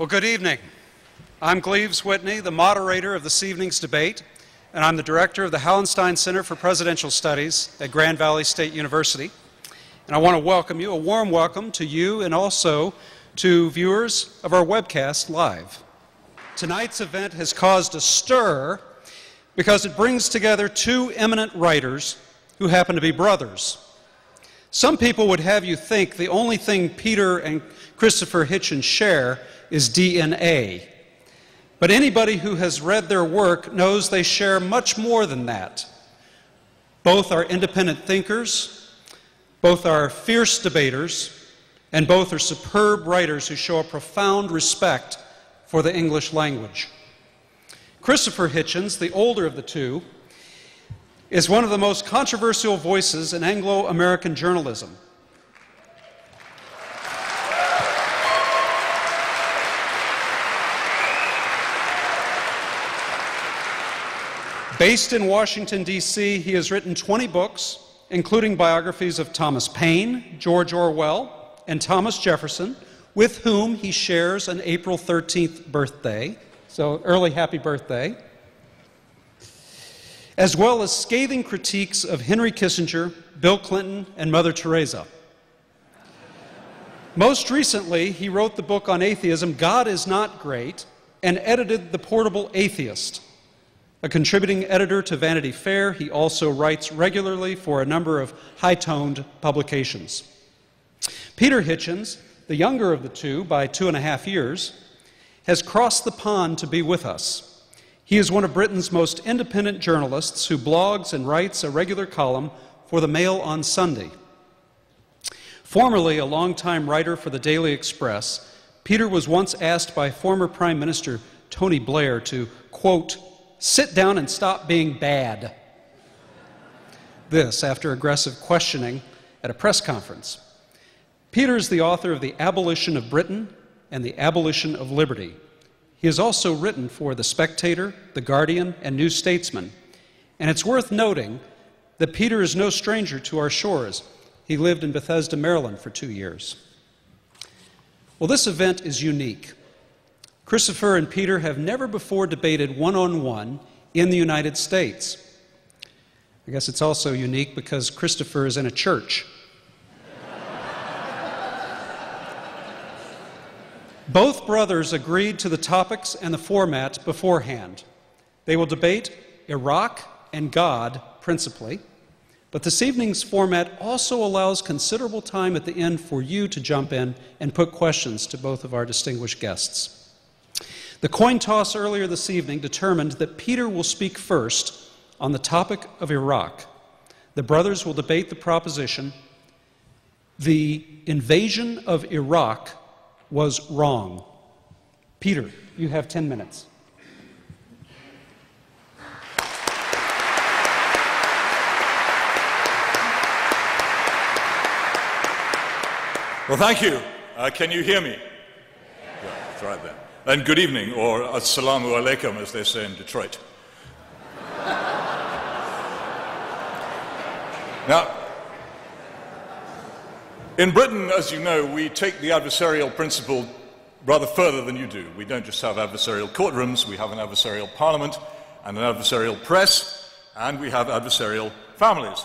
Well, good evening. I'm Gleaves Whitney, the moderator of this evening's debate, and I'm the director of the Hallenstein Center for Presidential Studies at Grand Valley State University. And I want to welcome you, a warm welcome to you and also to viewers of our webcast live. Tonight's event has caused a stir because it brings together two eminent writers who happen to be brothers. Some people would have you think the only thing Peter and Christopher Hitchens share is DNA. But anybody who has read their work knows they share much more than that. Both are independent thinkers, both are fierce debaters, and both are superb writers who show a profound respect for the English language. Christopher Hitchens, the older of the two, is one of the most controversial voices in Anglo-American journalism. Based in Washington, D.C., he has written 20 books, including biographies of Thomas Paine, George Orwell, and Thomas Jefferson, with whom he shares an April 13th birthday, so early happy birthday, as well as scathing critiques of Henry Kissinger, Bill Clinton, and Mother Teresa. Most recently, he wrote the book on atheism, God is Not Great, and edited The Portable Atheist. A contributing editor to Vanity Fair, he also writes regularly for a number of high-toned publications. Peter Hitchens, the younger of the two by 2.5 years, has crossed the pond to be with us. He is one of Britain's most independent journalists who blogs and writes a regular column for the Mail on Sunday. Formerly a longtime writer for the Daily Express, Peter was once asked by former Prime Minister Tony Blair to, quote, sit down and stop being bad. This after aggressive questioning at a press conference. Peter is the author of The Abolition of Britain and The Abolition of Liberty. He has also written for The Spectator, The Guardian, and New Statesman. And it's worth noting that Peter is no stranger to our shores. He lived in Bethesda, Maryland for 2 years. Well, this event is unique. Christopher and Peter have never before debated one-on-one in the United States. I guess it's also unique because Christopher is in a church. Both brothers agreed to the topics and the format beforehand. They will debate Iraq and God principally, but this evening's format also allows considerable time at the end for you to jump in and put questions to both of our distinguished guests. The coin toss earlier this evening determined that Peter will speak first on the topic of Iraq. The brothers will debate the proposition, the invasion of Iraq was wrong. Peter, you have 10 minutes. Well, thank you. Can you hear me? Yeah, that's right then. And good evening, or assalamu alaikum, as they say in Detroit. Now, in Britain, as you know, we take the adversarial principle rather further than you do. We don't just have adversarial courtrooms, we have an adversarial parliament and an adversarial press, and we have adversarial families.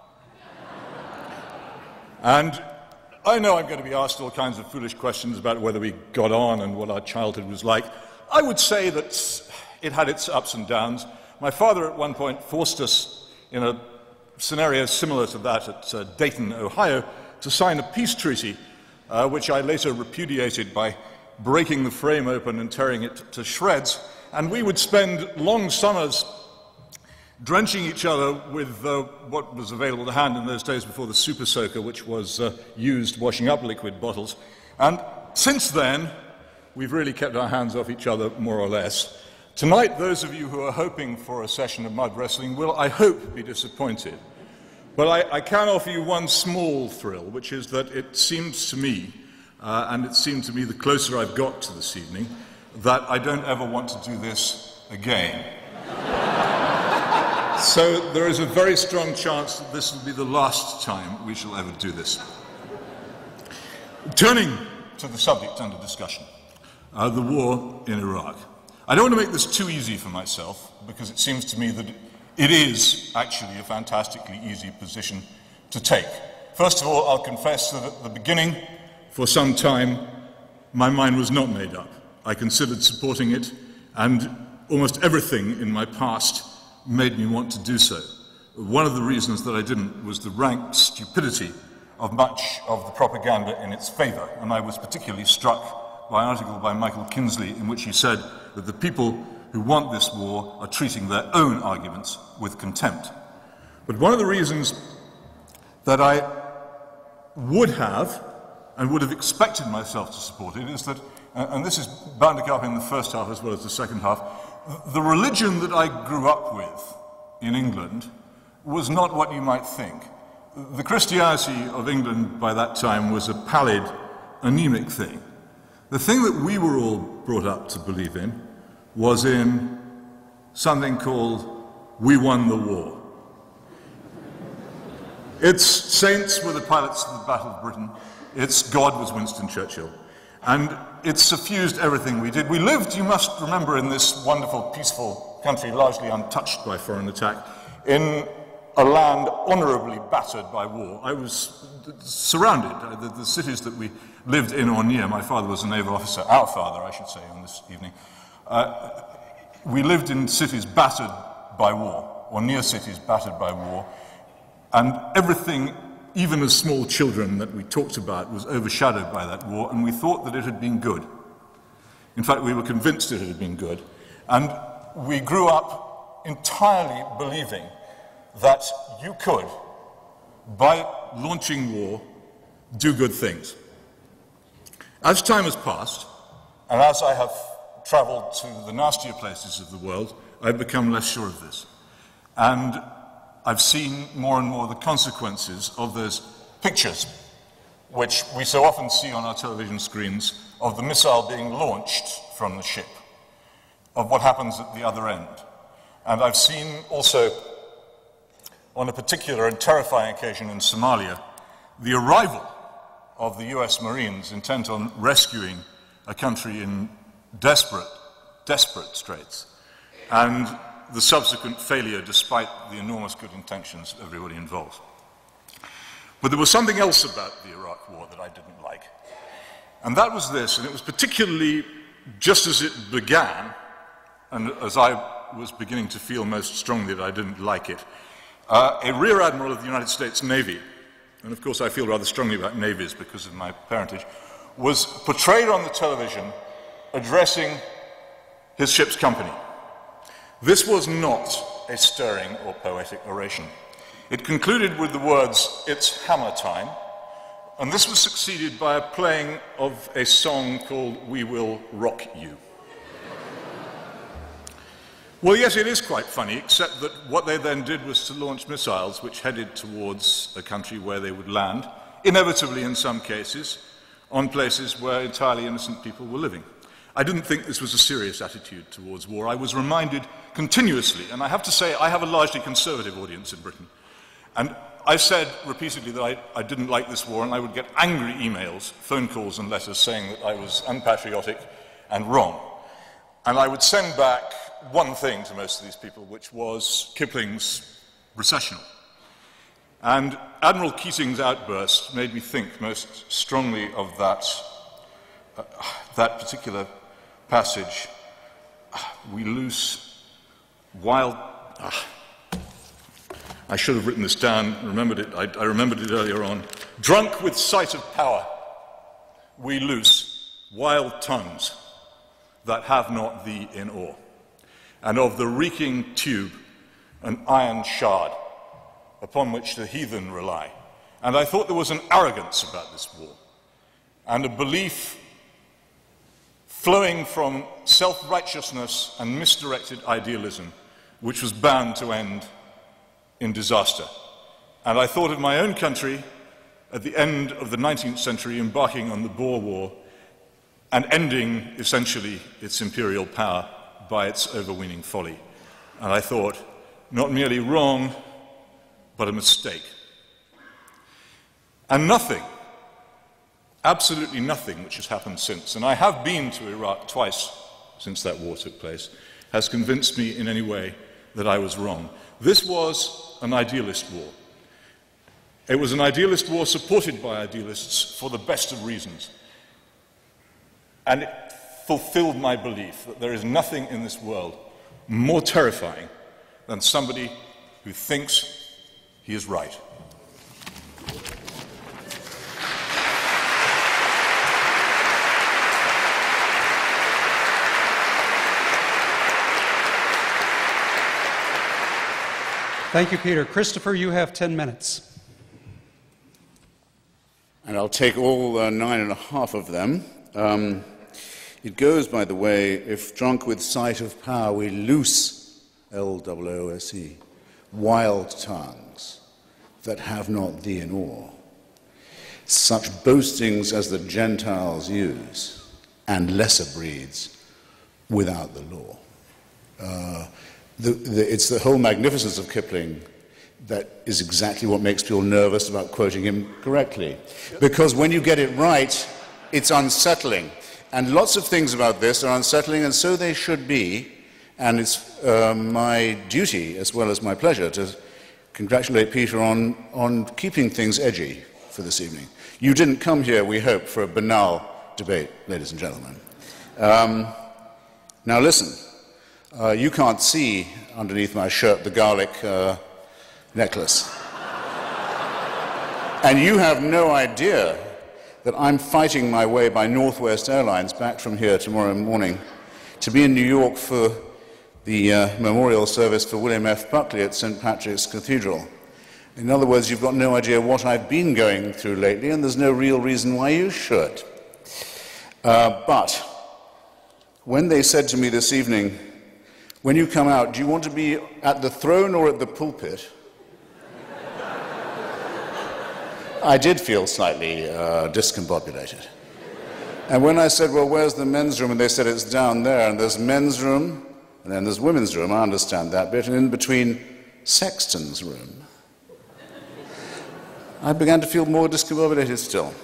And I know I'm going to be asked all kinds of foolish questions about whether we got on and what our childhood was like. I would say that it had its ups and downs. My father at one point forced us in a scenario similar to that at Dayton, Ohio, to sign a peace treaty, which I later repudiated by breaking the frame open and tearing it to shreds. And we would spend long summers drenching each other with what was available to hand in those days before the super soaker, which was used washing up liquid bottles. And since then, we've really kept our hands off each other, more or less. Tonight, those of you who are hoping for a session of mud wrestling will, I hope, be disappointed. But I can offer you one small thrill, which is that it seems to me, and it seemed to me the closer I've got to this evening, that I don't ever want to do this again. So there is a very strong chance that this will be the last time we shall ever do this. Turning to the subject under discussion, the war in Iraq. I don't want to make this too easy for myself, because it seems to me that it is actually a fantastically easy position to take. First of all, I'll confess that at the beginning, for some time, my mind was not made up. I considered supporting it, and almost everything in my past made me want to do so. One of the reasons that I didn't was the rank stupidity of much of the propaganda in its favor, and I was particularly struck by an article by Michael Kinsley in which he said that the people who want this war are treating their own arguments with contempt. But one of the reasons that I would have and would have expected myself to support it is that, and this is bound to come up in the first half as well as the second half, the religion that I grew up with in England was not what you might think. The Christianity of England by that time was a pallid, anemic thing. The thing that we were all brought up to believe in was in something called "We won the war." Its saints were the pilots of the Battle of Britain. Its God was Winston Churchill. And it suffused everything we did. We lived, you must remember, in this wonderful, peaceful country, largely untouched by foreign attack, in a land honorably battered by war. I was surrounded. The cities that we lived in or near, my father was a naval officer, our father, I should say, on this evening. We lived in cities battered by war, or near cities battered by war, and everything, even as small children, that we talked about was overshadowed by that war, and we thought that it had been good. In fact, we were convinced it had been good, and we grew up entirely believing that you could, by launching war, do good things. As time has passed, and as I have traveled to the nastier places of the world, I've become less sure of this. And I've seen more and more the consequences of those pictures, which we so often see on our television screens, of the missile being launched from the ship, of what happens at the other end. And I've seen also, on a particular and terrifying occasion in Somalia, the arrival of the US Marines intent on rescuing a country in desperate straits, and the subsequent failure despite the enormous good intentions of everybody involved. But there was something else about the Iraq War that I didn't like. And that was this, and it was particularly just as it began, and as I was beginning to feel most strongly that I didn't like it, a Rear Admiral of the United States Navy, and of course I feel rather strongly about navies because of my parentage, was portrayed on the television addressing his ship's company. This was not a stirring or poetic oration. It concluded with the words, "It's hammer time," and this was succeeded by a playing of a song called "We Will Rock You." Well, yes, it is quite funny, except that what they then did was to launch missiles which headed towards a country where they would land, inevitably in some cases, on places where entirely innocent people were living. I didn't think this was a serious attitude towards war. I was reminded continuously, and I have to say I have a largely conservative audience in Britain, and I said repeatedly that I didn't like this war, and I would get angry emails, phone calls and letters saying that I was unpatriotic and wrong. And I would send back one thing to most of these people, which was Kipling's Recessional. And Admiral Keating's outburst made me think most strongly of that particular passage. We loose wild... I should have written this down, remembered it. I remembered it earlier on. Drunk with sight of power, we loose wild tongues that have not thee in awe, and of the reeking tube an iron shard upon which the heathen rely. And I thought there was an arrogance about this war, and a belief flowing from self-righteousness and misdirected idealism, which was bound to end in disaster. And I thought of my own country at the end of the 19th century embarking on the Boer War and ending, essentially, its imperial power by its overweening folly. And I thought, not merely wrong, but a mistake. And nothing absolutely nothing which has happened since, and I have been to Iraq twice since that war took place, has convinced me in any way that I was wrong. This was an idealist war. It was an idealist war supported by idealists for the best of reasons. And it fulfilled my belief that there is nothing in this world more terrifying than somebody who thinks he is right. Thank you, Peter. Christopher, you have 10 minutes. And I'll take all 9.5 of them. It goes, by the way, if drunk with sight of power we loose, L-O-O-S-E, wild tongues that have not thee in awe, such boastings as the Gentiles use, and lesser breeds without the law. It's the whole magnificence of Kipling that is exactly what makes people nervous about quoting him correctly. Because when you get it right, it's unsettling. And lots of things about this are unsettling, and so they should be. And it's my duty, as well as my pleasure, to congratulate Peter on keeping things edgy for this evening. You didn't come here, we hope, for a banal debate, ladies and gentlemen. Now listen, you can't see underneath my shirt the garlic necklace. And you have no idea that I'm fighting my way by Northwest Airlines back from here tomorrow morning to be in New York for the memorial service for William F. Buckley at St. Patrick's Cathedral. In other words, you've got no idea what I've been going through lately, and there's no real reason why you should. But when they said to me this evening, when you come out, do you want to be at the throne or at the pulpit? I did feel slightly discombobulated. And when I said, well, where's the men's room? And they said, it's down there. And there's men's room, and then there's women's room. I understand that bit. And in between, sexton's room. I began to feel more discombobulated still.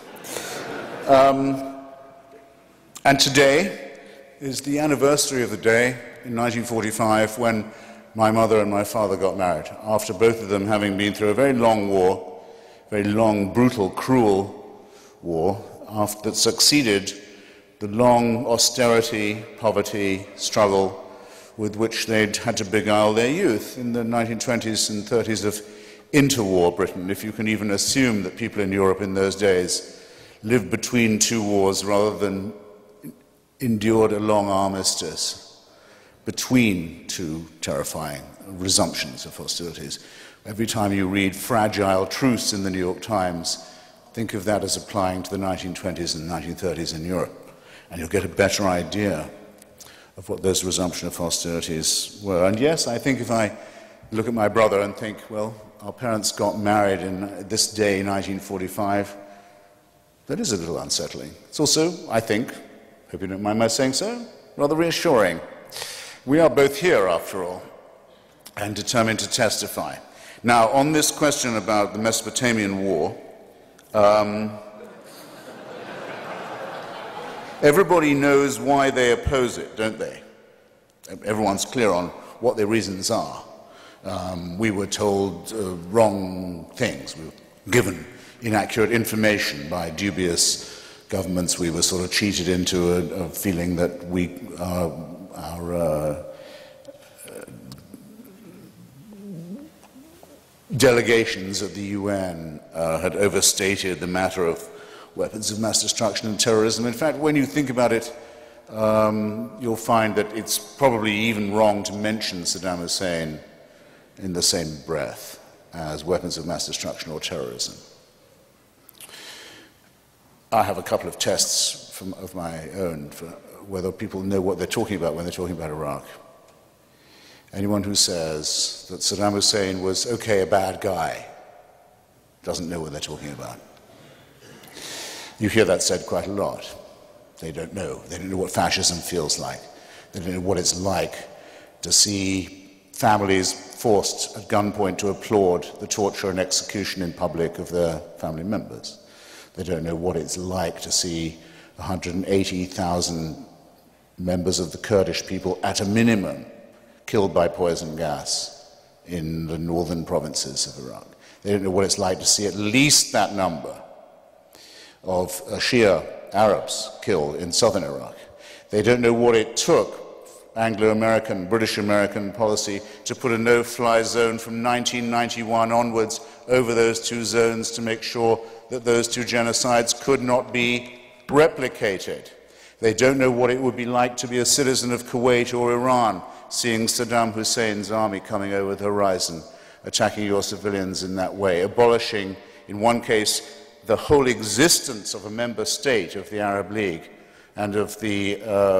And today is the anniversary of the day in 1945 when my mother and my father got married, after both of them having been through a very long war, very long, brutal, cruel war, that succeeded the long austerity, poverty, struggle with which they'd had to beguile their youth in the 1920s and 30s of interwar Britain, if you can even assume that people in Europe in those days lived between two wars rather than endured a long armistice between two terrifying resumptions of hostilities. Every time you read fragile truce in the New York Times, think of that as applying to the 1920s and 1930s in Europe, and you'll get a better idea of what those resumption of hostilities were. And yes, I think if I look at my brother and think, well, our parents got married in this day, 1945, that is a little unsettling. It's also, I think, hope you don't mind my saying so, rather reassuring. We are both here, after all, and determined to testify. Now, on this question about the Mesopotamian War, everybody knows why they oppose it, don't they? Everyone's clear on what their reasons are. We were told wrong things. We were given inaccurate information by dubious governments. We were sort of cheated into a feeling that our delegations at the UN had overstated the matter of weapons of mass destruction and terrorism. In fact, when you think about it, you'll find that it's probably even wrong to mention Saddam Hussein in the same breath as weapons of mass destruction or terrorism. I have a couple of tests of my own for whether people know what they're talking about when they're talking about Iraq. Anyone who says that Saddam Hussein was, okay, a bad guy, doesn't know what they're talking about. You hear that said quite a lot. They don't know. They don't know what fascism feels like. They don't know what it's like to see families forced at gunpoint to applaud the torture and execution in public of their family members. They don't know what it's like to see 180,000 members of the Kurdish people, at a minimum, killed by poison gas in the northern provinces of Iraq. They don't know what it's like to see at least that number of Shia Arabs killed in southern Iraq. They don't know what it took, Anglo-American, British-American policy, to put a no-fly zone from 1991 onwards over those two zones to make sure that those two genocides could not be replicated. They don't know what it would be like to be a citizen of Kuwait or Iran, seeing Saddam Hussein's army coming over the horizon, attacking your civilians in that way, abolishing, in one case, the whole existence of a member state of the Arab League and of the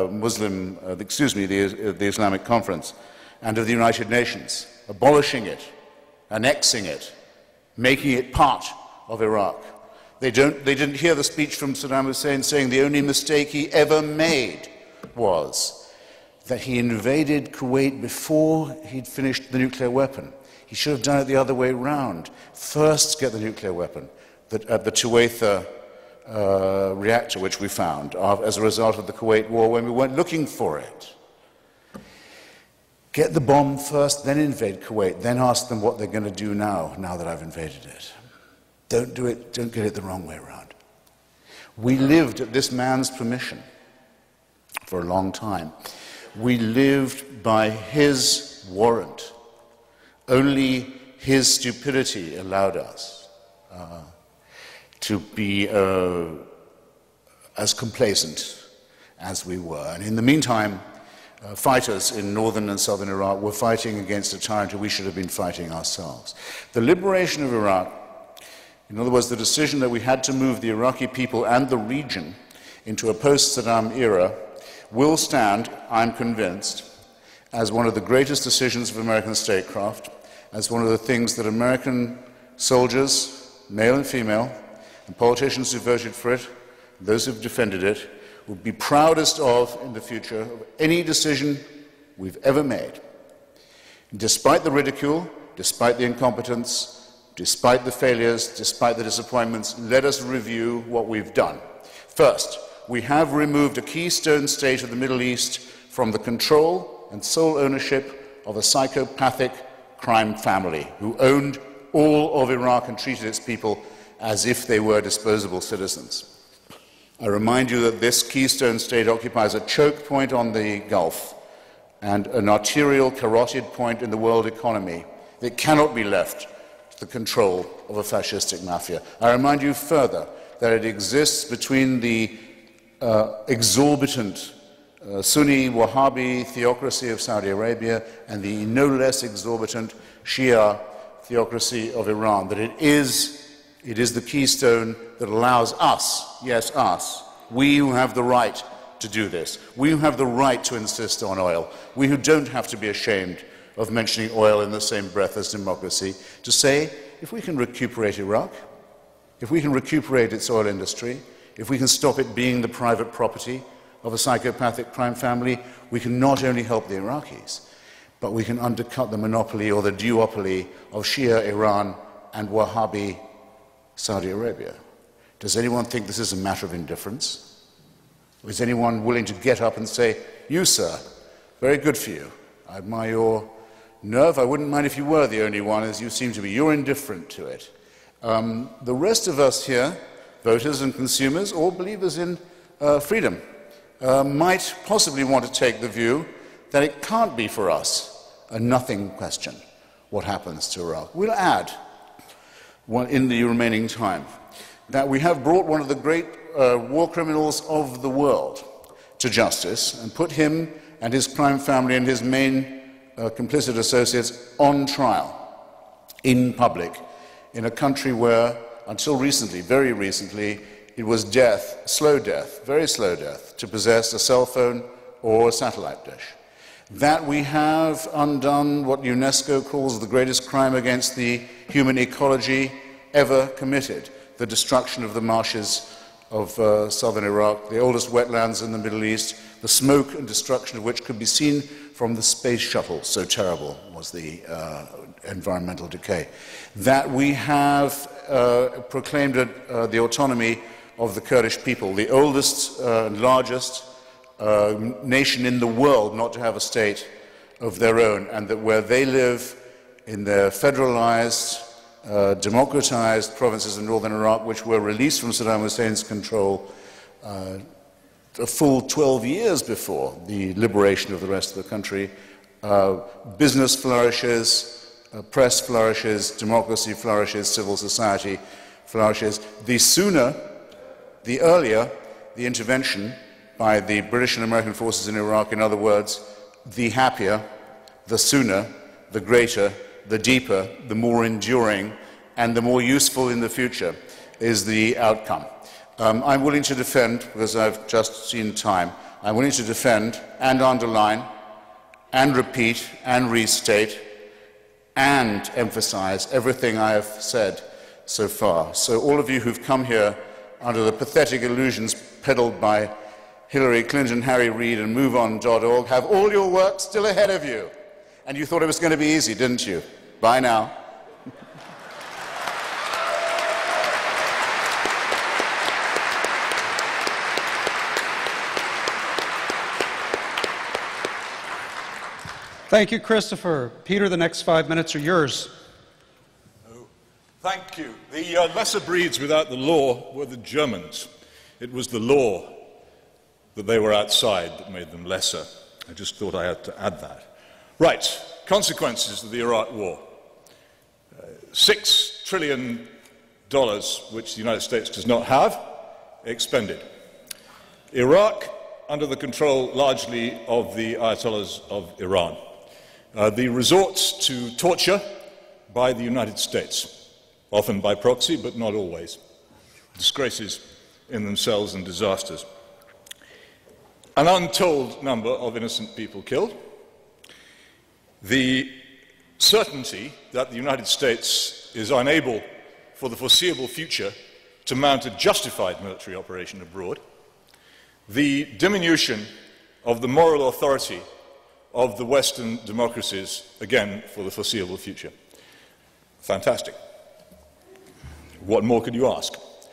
the Islamic Conference and of the United Nations, abolishing it, annexing it, making it part of Iraq. They didn't hear the speech from Saddam Hussein saying the only mistake he ever made was that he invaded Kuwait before he'd finished the nuclear weapon. He should have done it the other way round. First get the nuclear weapon at the Tuwaitha reactor, which we found as a result of the Kuwait war when we weren't looking for it. Get the bomb first, then invade Kuwait, then ask them what they're going to do now that I've invaded it. Don't do it, don't get it the wrong way around. We lived at this man's permission for a long time. We lived by his warrant. Only his stupidity allowed us to be as complacent as we were. And in the meantime, fighters in northern and southern Iraq were fighting against a tyrant who we should have been fighting ourselves. The liberation of Iraq, in other words, the decision that we had to move the Iraqi people and the region into a post-Saddam era, will stand, I'm convinced, as one of the greatest decisions of American statecraft, as one of the things that American soldiers, male and female, and politicians who voted for it, those who've defended it, will be proudest of in the future of any decision we've ever made. Despite the ridicule, despite the incompetence, despite the failures, despite the disappointments, let us review what we've done. First, we have removed a keystone state of the Middle East from the control and sole ownership of a psychopathic crime family who owned all of Iraq and treated its people as if they were disposable citizens. I remind you that this keystone state occupies a choke point on the Gulf and an arterial carotid point in the world economy that cannot be left to the control of a fascistic mafia. I remind you further that it exists between the exorbitant Sunni Wahhabi theocracy of Saudi Arabia and the no less exorbitant Shia theocracy of Iran, that it is the keystone that allows us, yes us, we who have the right to do this, we who have the right to insist on oil, we who don't have to be ashamed of mentioning oil in the same breath as democracy, to say, if we can recuperate Iraq, if we can recuperate its oil industry, if we can stop it being the private property of a psychopathic crime family, we can not only help the Iraqis, but we can undercut the monopoly or the duopoly of Shia Iran and Wahhabi Saudi Arabia. Does anyone think this is a matter of indifference? Or is anyone willing to get up and say, you, sir, very good for you. I admire your nerve. I wouldn't mind if you were the only one, as you seem to be. You're indifferent to it. The rest of us here, voters and consumers, or believers in freedom, might possibly want to take the view that it can't be for us a nothing question what happens to Iraq. We'll add, in the remaining time, that we have brought one of the great war criminals of the world to justice and put him and his crime family and his main complicit associates on trial in public in a country where, until recently, very recently, it was death, slow death, very slow death, to possess a cell phone or a satellite dish. That we have undone what UNESCO calls the greatest crime against the human ecology ever committed, the destruction of the marshes of southern Iraq, the oldest wetlands in the Middle East, the smoke and destruction of which could be seen from the space shuttle, so terrible was the environmental decay. That we have proclaimed the autonomy of the Kurdish people, the oldest and largest nation in the world not to have a state of their own, and that where they live in their federalized, democratized provinces in northern Iraq, which were released from Saddam Hussein's control a full 12 years before the liberation of the rest of the country, business flourishes, press flourishes, democracy flourishes, civil society flourishes. The sooner, the earlier the intervention by the British and American forces in Iraq, in other words, the happier, the sooner, the greater, the deeper, the more enduring, and the more useful in the future is the outcome. I'm willing to defend, because I've just seen time, I'm willing to defend and underline and repeat and restate and emphasize everything I have said so far. So all of you who've come here under the pathetic illusions peddled by Hillary Clinton, Harry Reid, and MoveOn.org have all your work still ahead of you. And you thought it was going to be easy, didn't you? Bye now. Thank you, Christopher. Peter, the next 5 minutes are yours. Oh, thank you. The lesser breeds without the law were the Germans. It was the law that they were outside that made them lesser. I just thought I had to add that. Right, consequences of the Iraq War. $6 trillion, which the United States does not have, expended. Iraq, under the control largely of the Ayatollahs of Iran. The resorts to torture by the United States, often by proxy, but not always. Disgraces in themselves and disasters. An untold number of innocent people killed. The certainty that the United States is unable for the foreseeable future to mount a justified military operation abroad. The diminution of the moral authority of the Western democracies, again, for the foreseeable future. Fantastic. What more could you ask?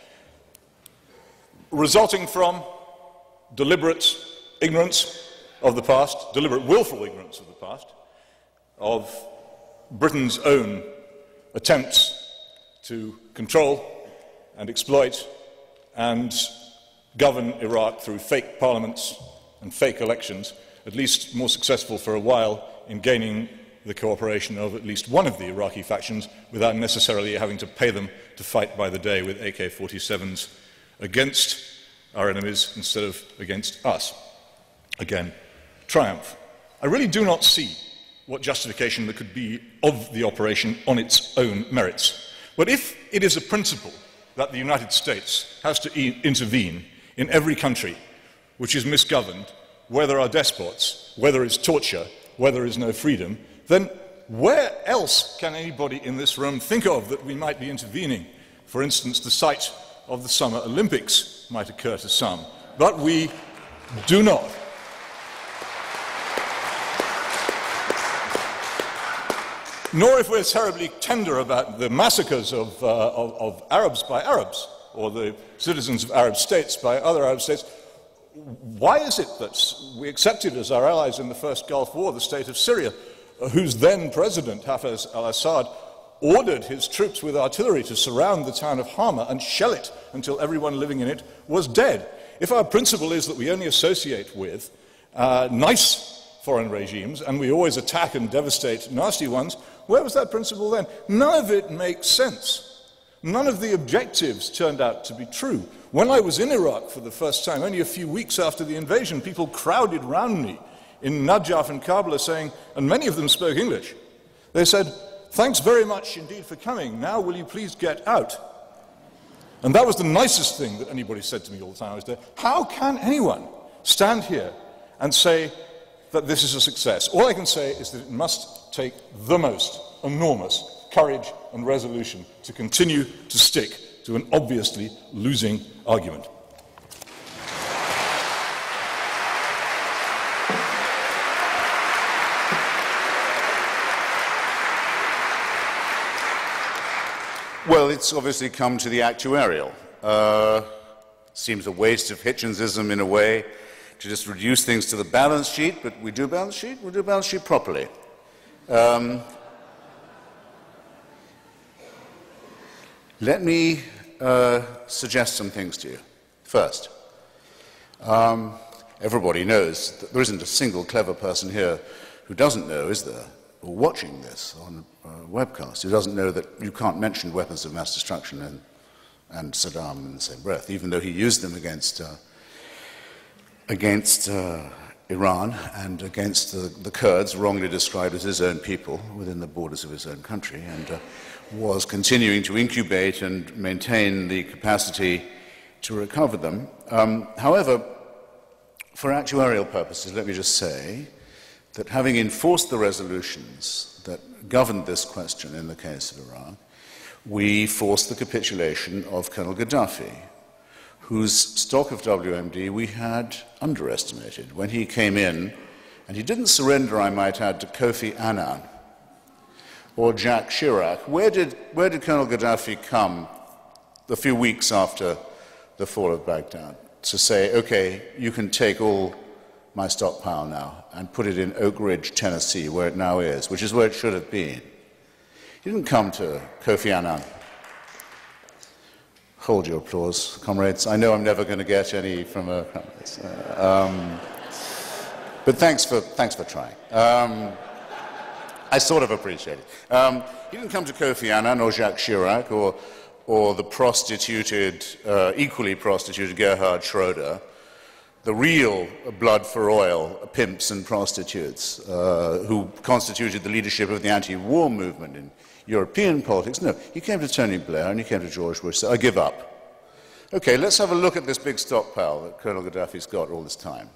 Resulting from deliberate ignorance of the past, deliberate willful ignorance of the past, of Britain's own attempts to control and exploit and govern Iraq through fake parliaments and fake elections, at least more successful for a while in gaining the cooperation of at least one of the Iraqi factions without necessarily having to pay them to fight by the day with AK-47s against our enemies instead of against us. Again, triumph. I really do not see what justification there could be of the operation on its own merits. But if it is a principle that the United States has to intervene in every country which is misgoverned, where there are despots, where there is torture, where there is no freedom, then where else can anybody in this room think of that we might be intervening? For instance, the site of the Summer Olympics might occur to some, but we do not. Nor if we're terribly tender about the massacres of Arabs by Arabs, or the citizens of Arab states by other Arab states. Why is it that we accepted as our allies in the first Gulf War the state of Syria, whose then president, Hafez al-Assad, ordered his troops with artillery to surround the town of Hama and shell it until everyone living in it was dead? If our principle is that we only associate with nice foreign regimes and we always attack and devastate nasty ones, where was that principle then? None of it makes sense. None of the objectives turned out to be true. When I was in Iraq for the first time, only a few weeks after the invasion, people crowded round me in Najaf and Kabul saying, and many of them spoke English, they said, "Thanks very much indeed for coming. Now will you please get out?" And that was the nicest thing that anybody said to me all the time I was there. How can anyone stand here and say that this is a success? All I can say is that it must take the most enormous courage and resolution to continue to stick to an obviously losing argument. Well, it's obviously come to the actuarial. Seems a waste of Hitchensism in a way to just reduce things to the balance sheet, but we do balance sheet, we'll do balance sheet properly. Let me suggest some things to you. First, everybody knows that there isn't a single clever person here who doesn't know, is there, or watching this on a webcast, who doesn't know that you can't mention weapons of mass destruction and Saddam in the same breath, even though he used them against Iran and against the Kurds, wrongly described as his own people within the borders of his own country, and was continuing to incubate and maintain the capacity to recover them. However, for actuarial purposes, let me just say that having enforced the resolutions that governed this question in the case of Iraq, we forced the capitulation of Colonel Gaddafi, whose stock of WMD we had underestimated. When he came in, and he didn't surrender, I might add, to Kofi Annan or Jacques Chirac. Where did Colonel Gaddafi come a few weeks after the fall of Baghdad to say, okay, you can take all my stockpile now and put it in Oak Ridge, Tennessee, where it now is, which is where it should have been? He didn't come to Kofi Annan. Hold your applause, comrades. I know I'm never going to get any from comrades. But thanks for trying. I sort of appreciate it. He didn't come to Kofi Annan or Jacques Chirac or the prostituted, equally prostituted Gerhard Schroeder, the real blood for oil pimps and prostitutes who constituted the leadership of the anti-war movement in European politics. No, he came to Tony Blair and he came to George Bush, so I give up. Okay, let's have a look at this big stockpile that Colonel Gaddafi's got all this time.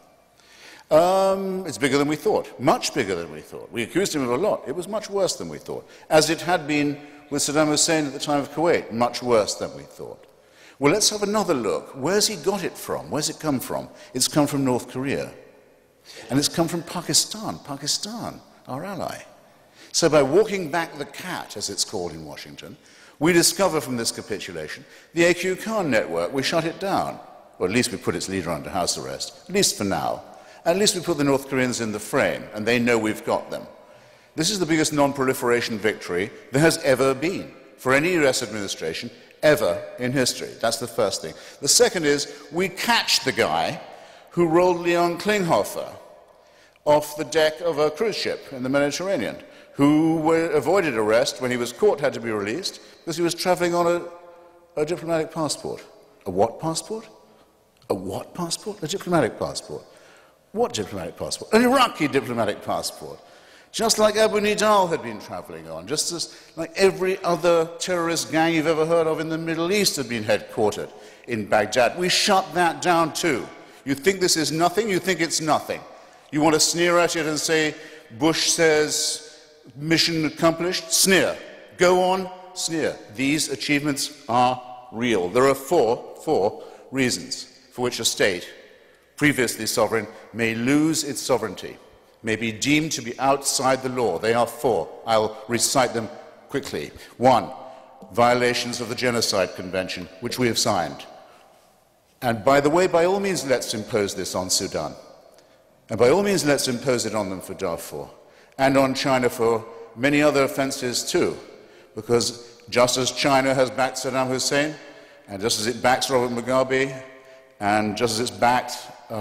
It's bigger than we thought, much bigger than we thought. We accused him of a lot. It was much worse than we thought, as it had been with Saddam Hussein at the time of Kuwait, much worse than we thought. Well, let's have another look. Where's he got it from? Where's it come from? It's come from North Korea. And it's come from Pakistan, our ally. So by walking back the cat, as it's called in Washington, we discover from this capitulation the AQ Khan network. We shut it down. Or at least we put its leader under house arrest, at least for now. At least we put the North Koreans in the frame, and they know we've got them. This is the biggest non-proliferation victory there has ever been for any US administration ever in history. That's the first thing. The second is we catch the guy who rolled Leon Klinghoffer off the deck of a cruise ship in the Mediterranean, who avoided arrest when he was caught, had to be released, because he was traveling on a diplomatic passport. A what passport? A what passport? A diplomatic passport. What diplomatic passport? An Iraqi diplomatic passport. Just like Abu Nidal had been traveling on, just as like every other terrorist gang you've ever heard of in the Middle East had been headquartered in Baghdad. We shut that down too. You think this is nothing? You think it's nothing. You want to sneer at it and say, Bush says, mission accomplished? Sneer. Go on, sneer. These achievements are real. There are four reasons for which a state, previously sovereign, may lose its sovereignty, may be deemed to be outside the law. They are four. I'll recite them quickly. 1, violations of the Genocide Convention, which we have signed. And by the way, by all means, let's impose this on Sudan. And by all means, let's impose it on them for Darfur. And on China for many other offenses too. Because just as China has backed Saddam Hussein, and just as it backs Robert Mugabe, and just as it's backed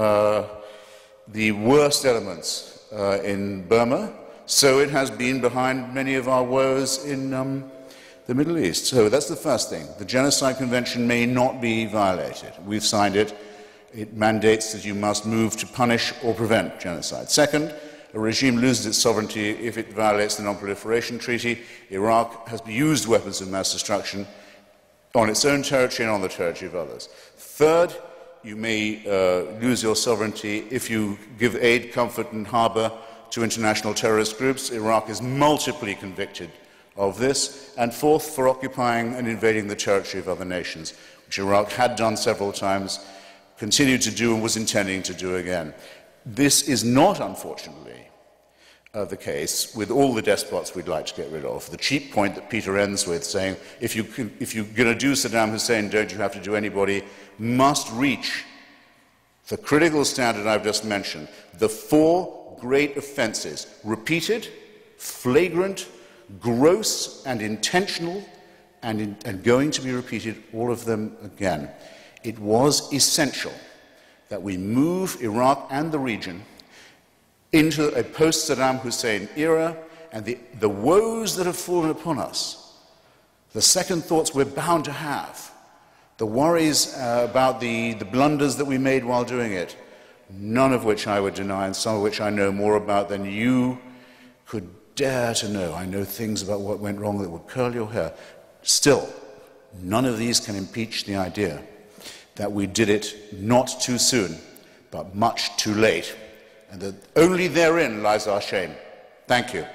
the worst elements in Burma, so it has been behind many of our woes in the Middle East. So that's the first thing. The Genocide Convention may not be violated. We've signed it. It mandates that you must move to punish or prevent genocide. Second, a regime loses its sovereignty if it violates the Non-Proliferation Treaty. Iraq has used weapons of mass destruction on its own territory and on the territory of others. Third, you may lose your sovereignty if you give aid, comfort and harbour to international terrorist groups. Iraq is multiply convicted of this. And fourth, for occupying and invading the territory of other nations, which Iraq had done several times, continued to do and was intending to do again. This is not, unfortunately, the case with all the despots we'd like to get rid of. The cheap point that Peter ends with, saying, if you're going to do Saddam Hussein, don't you have to do anybody, must reach the critical standard I've just mentioned. The four great offenses: repeated, flagrant, gross and intentional, and going to be repeated, all of them again. It was essential that we move Iraq and the region into a post-Saddam Hussein era, and the woes that have fallen upon us, the second thoughts we're bound to have, the worries about the blunders that we made while doing it, none of which I would deny, and some of which I know more about than you could dare to know. I know things about what went wrong that would curl your hair. Still, none of these can impeach the idea that we did it not too soon, but much too late, and that only therein lies our shame. Thank you.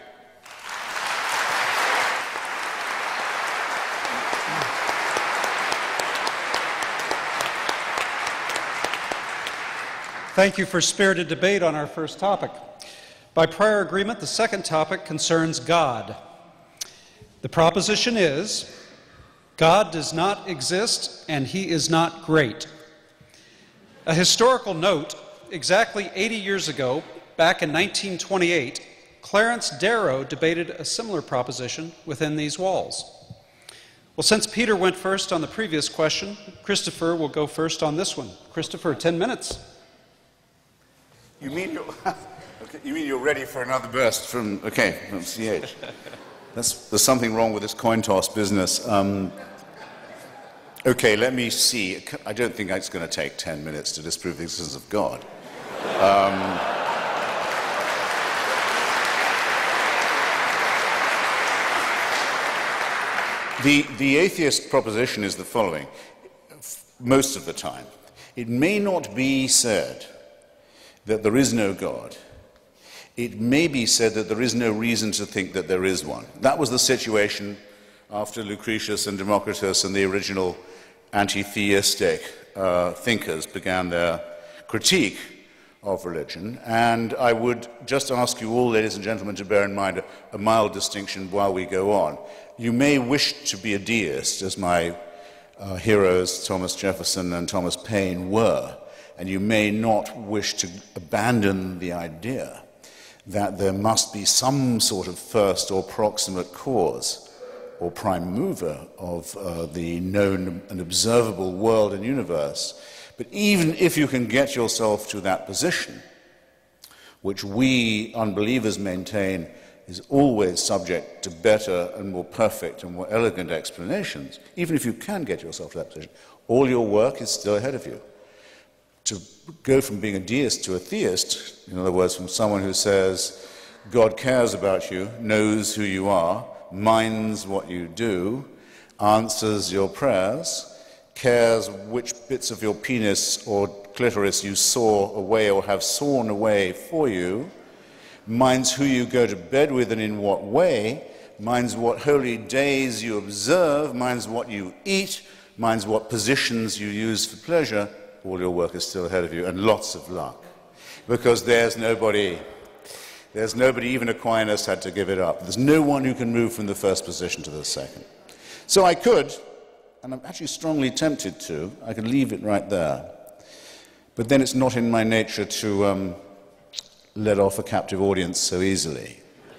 Thank you for spirited debate on our first topic. By prior agreement, the second topic concerns God. The proposition is, God does not exist and he is not great. A historical note: exactly 80 years ago, back in 1928, Clarence Darrow debated a similar proposition within these walls. Well, since Peter went first on the previous question, Christopher will go first on this one. Christopher, 10 minutes. You mean you're ready for another burst from CH? There's something wrong with this coin toss business. Okay, let me see. I don't think it's going to take 10 minutes to disprove the existence of God. The atheist proposition is the following. Most of the time, it may not be said that there is no God. It may be said that there is no reason to think that there is one. That was the situation after Lucretius and Democritus and the original anti-theistic thinkers began their critique of religion. And I would just ask you all, ladies and gentlemen, to bear in mind a mild distinction while we go on. You may wish to be a deist, as my heroes Thomas Jefferson and Thomas Paine were, and you may not wish to abandon the idea that there must be some sort of first or proximate cause or prime mover of the known and observable world and universe. But even if you can get yourself to that position, which we unbelievers maintain is always subject to better and more perfect and more elegant explanations, even if you can get yourself to that position, all your work is still ahead of you. To go from being a deist to a theist, in other words, from someone who says, God cares about you, knows who you are, minds what you do, answers your prayers, cares which bits of your penis or clitoris you saw away or have sawn away for you, minds who you go to bed with and in what way, minds what holy days you observe, minds what you eat, minds what positions you use for pleasure. All your work is still ahead of you, and lots of luck. Because there's nobody, even Aquinas had to give it up. There's no one who can move from the first position to the second. So I could, and I'm actually strongly tempted to, I could leave it right there. But then it's not in my nature to let off a captive audience so easily.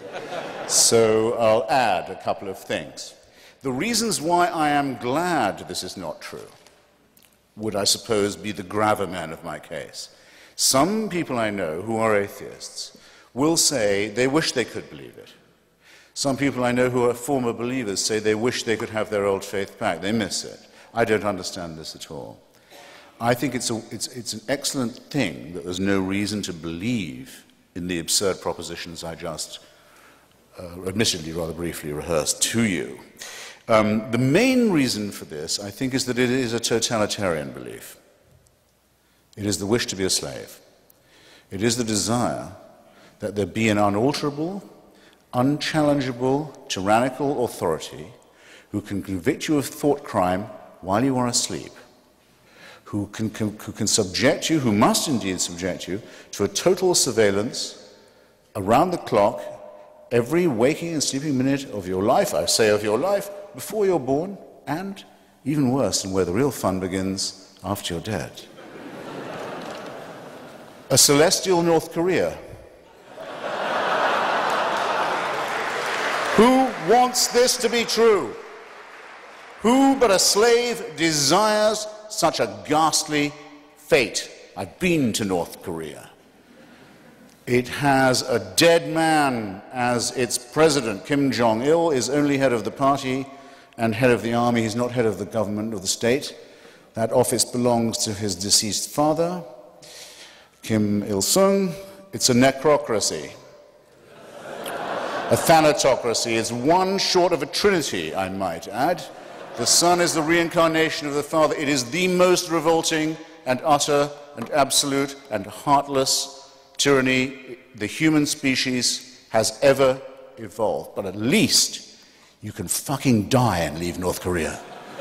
So I'll add a couple of things. The reasons why I am glad this is not true would, I suppose, be the gravamen of my case. Some people I know who are atheists will say they wish they could believe it. Some people I know who are former believers say they wish they could have their old faith back. They miss it. I don't understand this at all. I think it's an excellent thing that there's no reason to believe in the absurd propositions I just, admittedly rather briefly, rehearsed to you. The main reason for this, I think, is that it is a totalitarian belief. It is the wish to be a slave. It is the desire that there be an unalterable, unchallengeable, tyrannical authority who can convict you of thought crime while you are asleep, who can subject you, who must indeed subject you, to a total surveillance around the clock, every waking and sleeping minute of your life, I say of your life, before you're born, and even worse, and where the real fun begins, after you're dead. A celestial North Korea. Who wants this to be true? Who but a slave desires such a ghastly fate? I've been to North Korea. It has a dead man as its president. Kim Jong-il is only head of the party and head of the army. He's not head of the government or the state. That office belongs to his deceased father, Kim Il-sung. It's a necrocracy, a thanatocracy. It's one short of a trinity, I might add. The son is the reincarnation of the father. It is the most revolting and utter and absolute and heartless tyranny the human species has ever evolved. But at least you can fucking die and leave North Korea.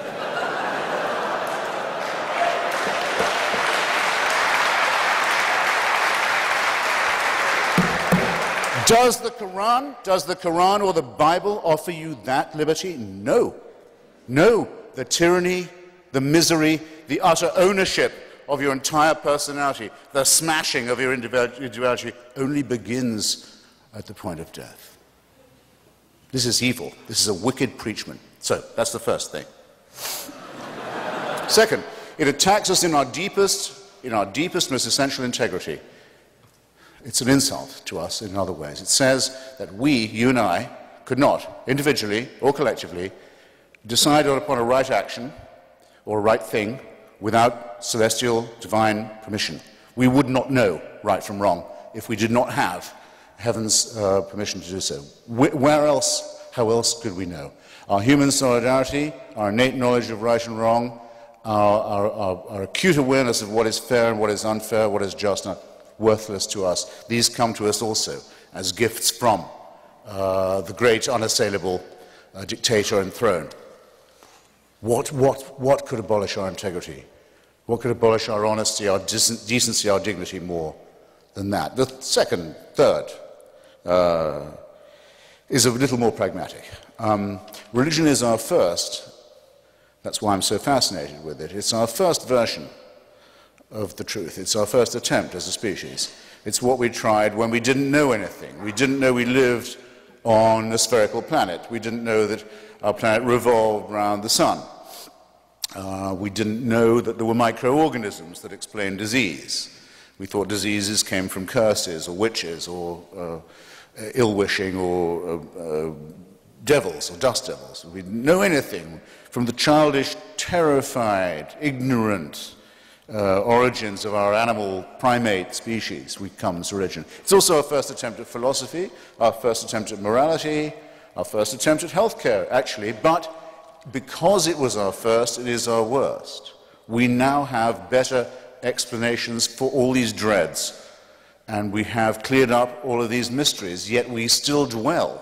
Does the Quran or the Bible offer you that liberty? No. No. The tyranny, the misery, the utter ownership of your entire personality, the smashing of your individuality only begins at the point of death. This is evil. This is a wicked preachment. So, that's the first thing. Second, it attacks us in our deepest, most essential integrity. It's an insult to us in other ways. It says that we, you and I, could not, individually or collectively, decide upon a right action or a right thing without celestial divine permission. We would not know right from wrong if we did not have heaven's permission to do so. Where else, how else could we know? Our human solidarity, our innate knowledge of right and wrong, our acute awareness of what is fair and what is unfair, what is just and worthless to us, these come to us also as gifts from the great unassailable dictator enthroned. What could abolish our integrity? What could abolish our honesty, our decency, our dignity more than that? The third, is a little more pragmatic. Religion is our first, that's why I'm so fascinated with it, it's our first version of the truth. It's our first attempt as a species. It's what we tried when we didn't know anything. We didn't know we lived on a spherical planet. We didn't know that our planet revolved around the sun. We didn't know that there were microorganisms that explained disease. We thought diseases came from curses or witches or ill-wishing or devils or dust devils. We didn't know anything from the childish, terrified, ignorant origins of our animal primate species. We come to religion. It's also our first attempt at philosophy, our first attempt at morality, our first attempt at healthcare, actually, but because it was our first, it is our worst. We now have better explanations for all these dreads, and we have cleared up all of these mysteries, yet we still dwell.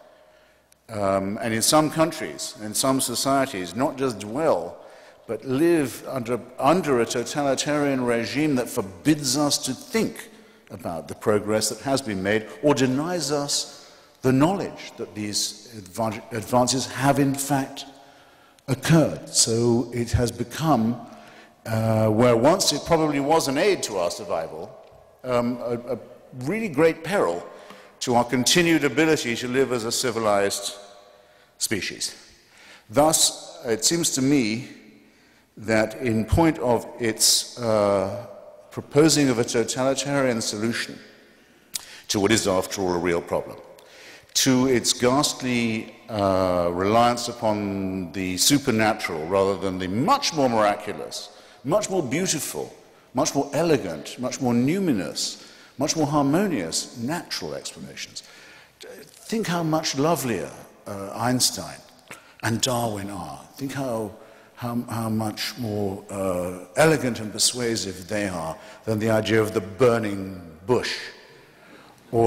And in some countries, in some societies, not just dwell, but live under a totalitarian regime that forbids us to think about the progress that has been made or denies us the knowledge that these advances have in fact occurred. So it has become, where once it probably was an aid to our survival, a really great peril to our continued ability to live as a civilized species. Thus, it seems to me that in point of its proposing of a totalitarian solution to what is after all a real problem, to its ghastly reliance upon the supernatural rather than the much more miraculous, much more beautiful, much more elegant, much more numinous, much more harmonious natural explanations. Think how much lovelier Einstein and Darwin are. Think how much more elegant and persuasive they are than the idea of the burning bush, or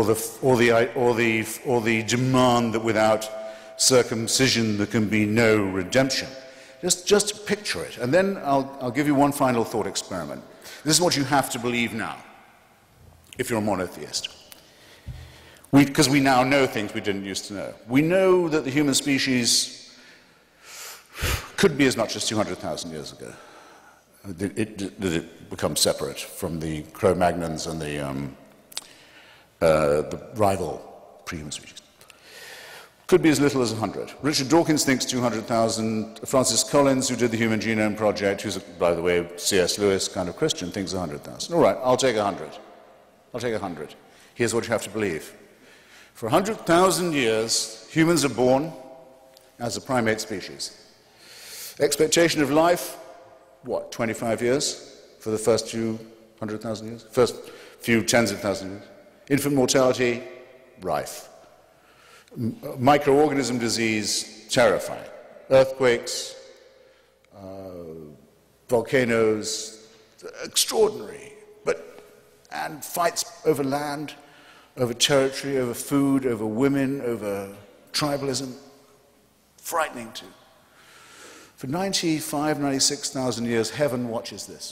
the demand that without circumcision there can be no redemption. Just picture it, and then I'll give you one final thought experiment. This is what you have to believe now, if you're a monotheist. Because we now know things we didn't used to know. We know that the human species could be as much as 200,000 years ago. That it becomes separate from the Cro-Magnons and the rival pre-human species. Could be as little as 100. Richard Dawkins thinks 200,000. Francis Collins, who did the Human Genome Project, who's, by the way, C.S. Lewis kind of Christian, thinks 100,000. All right, I'll take 100. I'll take 100. Here's what you have to believe. For 100,000 years, humans are born as a primate species. Expectation of life, what, 25 years for the first few 100,000 years? First few tens of thousands of years. Infant mortality, rife. Microorganism disease, terrifying. Earthquakes, volcanoes, extraordinary. And fights over land, over territory, over food, over women, over tribalism. Frightening too. For 95, 96,000 years, heaven watches this.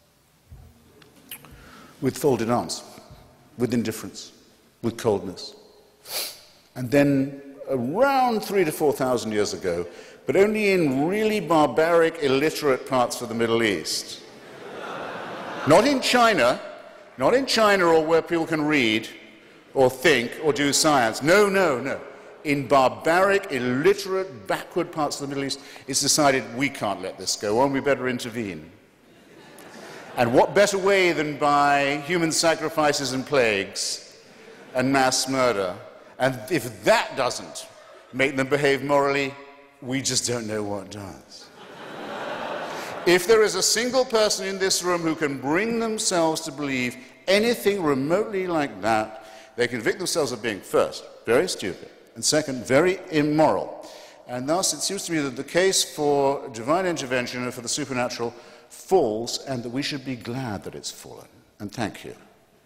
With folded arms, with indifference, with coldness. And then around 3,000 to 4,000 years ago, but only in really barbaric, illiterate parts of the Middle East. Not in China or where people can read or think or do science. No, no, no. In barbaric, illiterate, backward parts of the Middle East, it's decided we can't let this go on, we better intervene. And what better way than by human sacrifices and plagues and mass murder? And if that doesn't make them behave morally, we just don't know what does. If there is a single person in this room who can bring themselves to believe anything remotely like that, they convict themselves of being, first, very stupid, and second, very immoral. And thus, it seems to me that the case for divine intervention and for the supernatural falls, and that we should be glad that it's fallen. And thank you.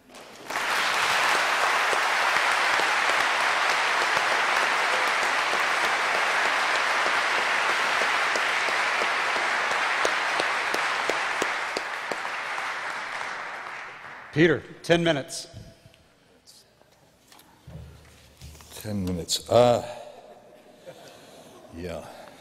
Peter, 10 minutes. 10 minutes. Yeah.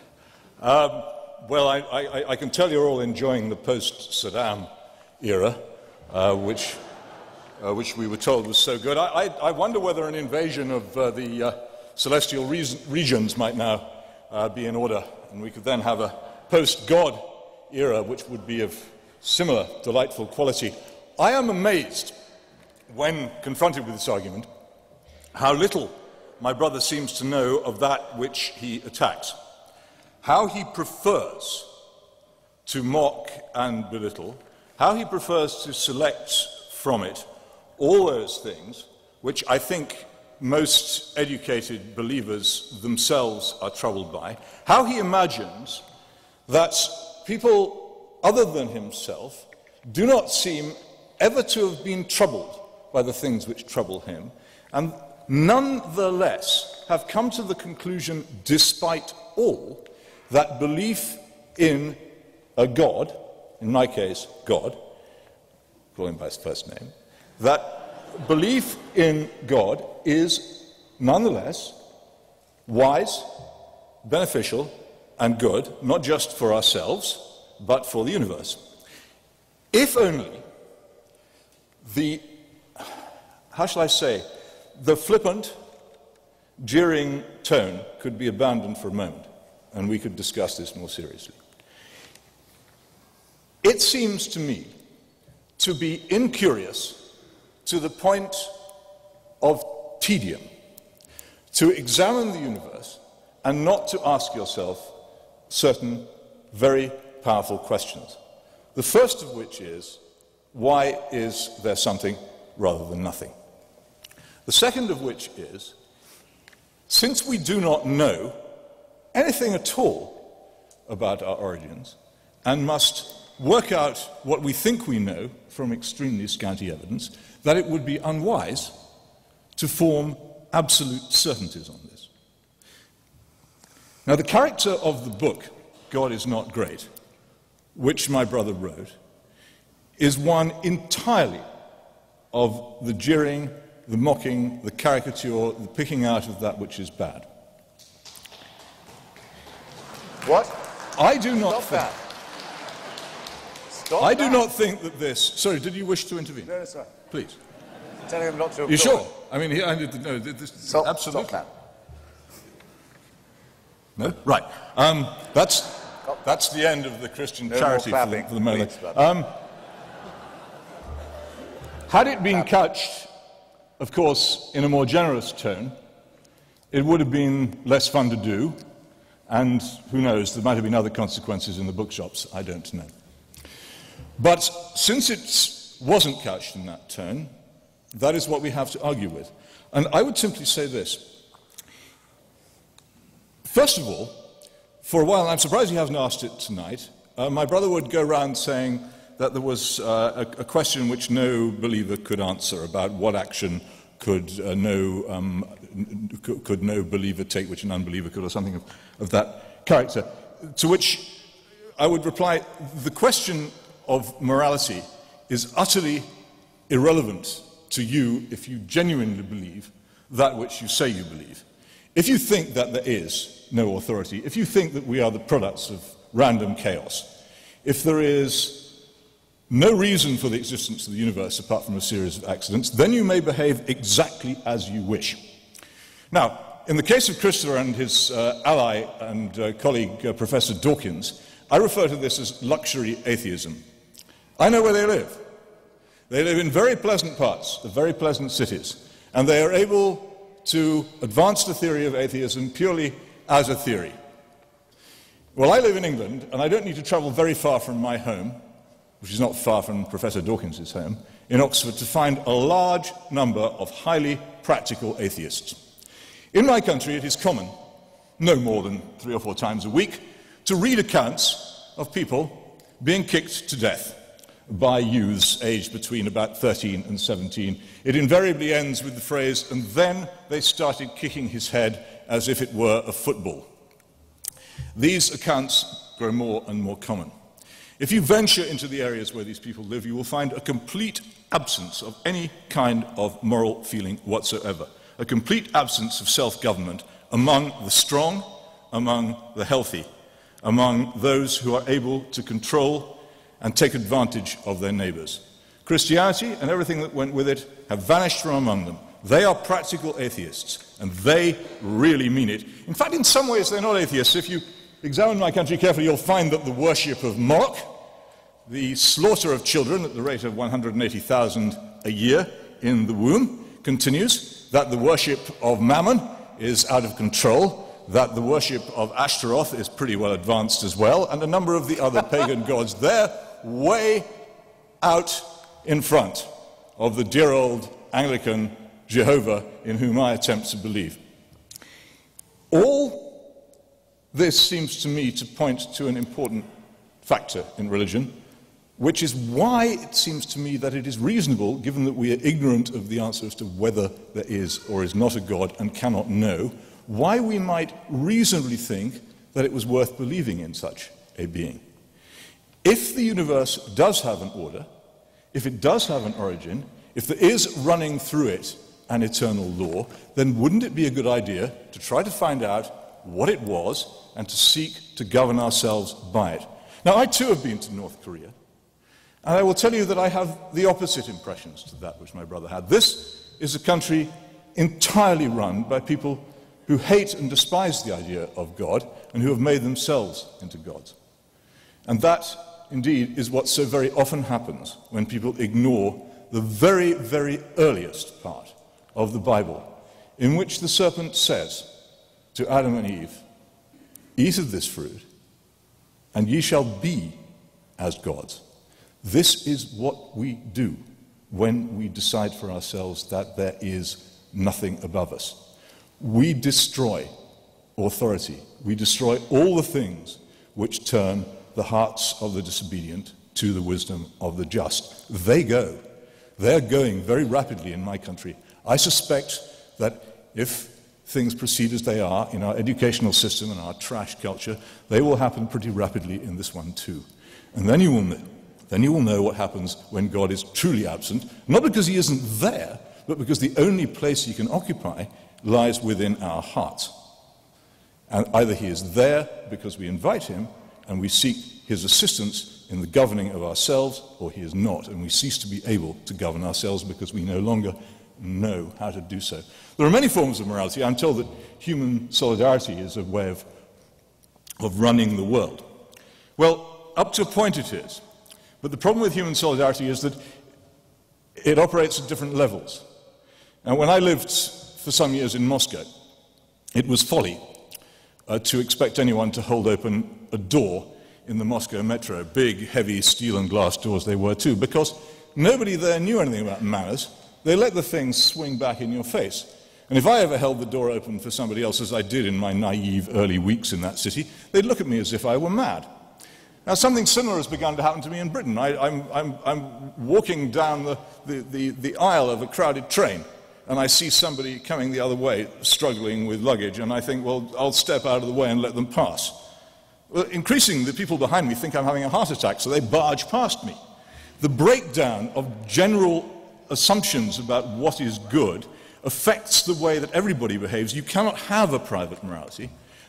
Well, I can tell you're all enjoying the post-Saddam era, which we were told was so good. I wonder whether an invasion of the celestial regions might now be in order, and we could then have a post-God era, which would be of similar delightful quality. I am amazed, when confronted with this argument, how little my brother seems to know of that which he attacks, how he prefers to mock and belittle, how he prefers to select from it all those things which I think most educated believers themselves are troubled by, how he imagines that people other than himself do not seem ever to have been troubled by the things which trouble him, and nonetheless have come to the conclusion, despite all, that belief in a God, in my case, God, call him by his first name, that belief in God is nonetheless wise, beneficial, and good, not just for ourselves, but for the universe. If only the, how shall I say, the flippant, jeering tone could be abandoned for a moment, and we could discuss this more seriously. It seems to me to be incurious to the point of tedium to examine the universe and not to ask yourself certain very powerful questions. The first of which is, why is there something rather than nothing? The second of which is, since we do not know anything at all about our origins and must work out what we think we know from extremely scanty evidence, that it would be unwise to form absolute certainties on this. Now, the character of the book, God is Not Great, which my brother wrote, is one entirely of the jeering the mocking, the caricature, the picking out of that which is bad. What? I do not Stop that. Stop I do that. not think that this... Sorry, did you wish to intervene? No, sir. Please. Telling him not to. You sure? I mean, I need to know. Stop, Absolutely. Stop No? Right. That's the end of the Christian charity for the moment. Please, had it been couched, of course, in a more generous tone, it would have been less fun to do, and who knows, there might have been other consequences in the bookshops, I don't know. But since it wasn't couched in that tone, that is what we have to argue with. And I would simply say this. First of all, for a while, I'm surprised he hasn't asked it tonight, my brother would go around saying that there was a question which no believer could answer about what action could no believer take which an unbeliever could, or something of that character. To which I would reply, the question of morality is utterly irrelevant to you if you genuinely believe that which you say you believe. If you think that there is no authority, if you think that we are the products of random chaos, if there is no reason for the existence of the universe apart from a series of accidents, then you may behave exactly as you wish. Now, in the case of Christopher and his ally and colleague, Professor Dawkins, I refer to this as luxury atheism. I know where they live. They live in very pleasant parts of very pleasant cities, and they are able to advance the theory of atheism purely as a theory. Well, I live in England, and I don't need to travel very far from my home, which is not far from Professor Dawkins' home, in Oxford, to find a large number of highly practical atheists. In my country, it is common, no more than 3 or 4 times a week, to read accounts of people being kicked to death by youths aged between about 13 and 17. It invariably ends with the phrase, "and then they started kicking his head as if it were a football." These accounts grow more and more common. If you venture into the areas where these people live, you will find a complete absence of any kind of moral feeling whatsoever, a complete absence of self-government among the strong, among the healthy, among those who are able to control and take advantage of their neighbors. Christianity and everything that went with it have vanished from among them. They are practical atheists, and they really mean it. In fact, in some ways, they're not atheists. If you examine my country carefully, you'll find that the worship of Moloch, the slaughter of children at the rate of 180,000 a year in the womb, continues, that the worship of Mammon is out of control, that the worship of Ashtaroth is pretty well advanced as well, and a number of the other pagan gods. They're way out in front of the dear old Anglican Jehovah in whom I attempt to believe. All this seems to me to point to an important factor in religion, which is why it seems to me that it is reasonable, given that we are ignorant of the answer as to whether there is or is not a God and cannot know, why we might reasonably think that it was worth believing in such a being. If the universe does have an order, if it does have an origin, if there is running through it an eternal law, then wouldn't it be a good idea to try to find out what it was and to seek to govern ourselves by it? Now, I too have been to North Korea, and I will tell you that I have the opposite impressions to that which my brother had. This is a country entirely run by people who hate and despise the idea of God and who have made themselves into gods. And that, indeed, is what so very often happens when people ignore the very, very earliest part of the Bible, in which the serpent says to Adam and Eve, "Eat of this fruit, and ye shall be as gods." This is what we do when we decide for ourselves that there is nothing above us. We destroy authority. We destroy all the things which turn the hearts of the disobedient to the wisdom of the just. They go. They're going very rapidly in my country. I suspect that if things proceed as they are in our educational system and our trash culture, they will happen pretty rapidly in this one too. And then you will know what happens when God is truly absent, not because he isn't there, but because the only place he can occupy lies within our hearts. And either he is there because we invite him and we seek his assistance in the governing of ourselves, or he is not, and we cease to be able to govern ourselves because we no longer know how to do so. There are many forms of morality. I'm told that human solidarity is a way of running the world. Well, up to a point it is. But the problem with human solidarity is that it operates at different levels. Now, when I lived for some years in Moscow, it was folly to expect anyone to hold open a door in the Moscow metro, big, heavy steel and glass doors they were too, because nobody there knew anything about manners. They let the thing swing back in your face. And if I ever held the door open for somebody else, as I did in my naive early weeks in that city, they'd look at me as if I were mad. Now, something similar has begun to happen to me in Britain. I'm walking down the aisle of a crowded train, and I see somebody coming the other way, struggling with luggage, and I think, well, I'll step out of the way and let them pass. Well, increasingly, the people behind me think I'm having a heart attack, so they barge past me. The breakdown of general assumptions about what is good affects the way that everybody behaves. You cannot have a private morality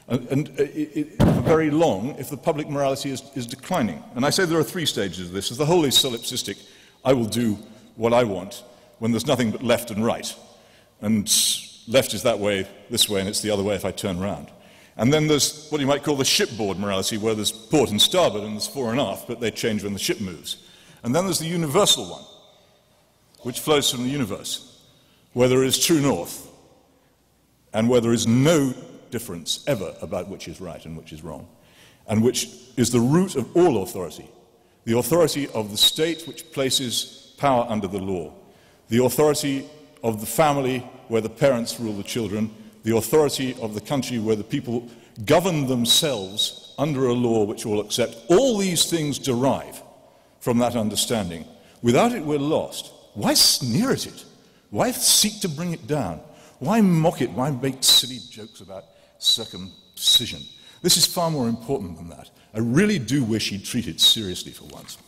for very long if the public morality is declining. And I say there are three stages of this. The whole is solipsistic. I will do what I want when there's nothing but left and right. And left is that way, this way, and it's the other way if I turn around. And then there's what you might call the shipboard morality, where there's port and starboard and there's fore and aft, but they change when the ship moves. And then there's the universal one, which flows from the universe, where there is true north, and where there is no difference ever about which is right and which is wrong, and which is the root of all authority. The authority of the state, which places power under the law. The authority of the family, where the parents rule the children. The authority of the country, where the people govern themselves under a law which all accept. All these things derive from that understanding. Without it, we're lost. Why sneer at it? Why seek to bring it down? Why mock it? Why make silly jokes about circumcision? This is far more important than that. I really do wish he'd treat it seriously for once.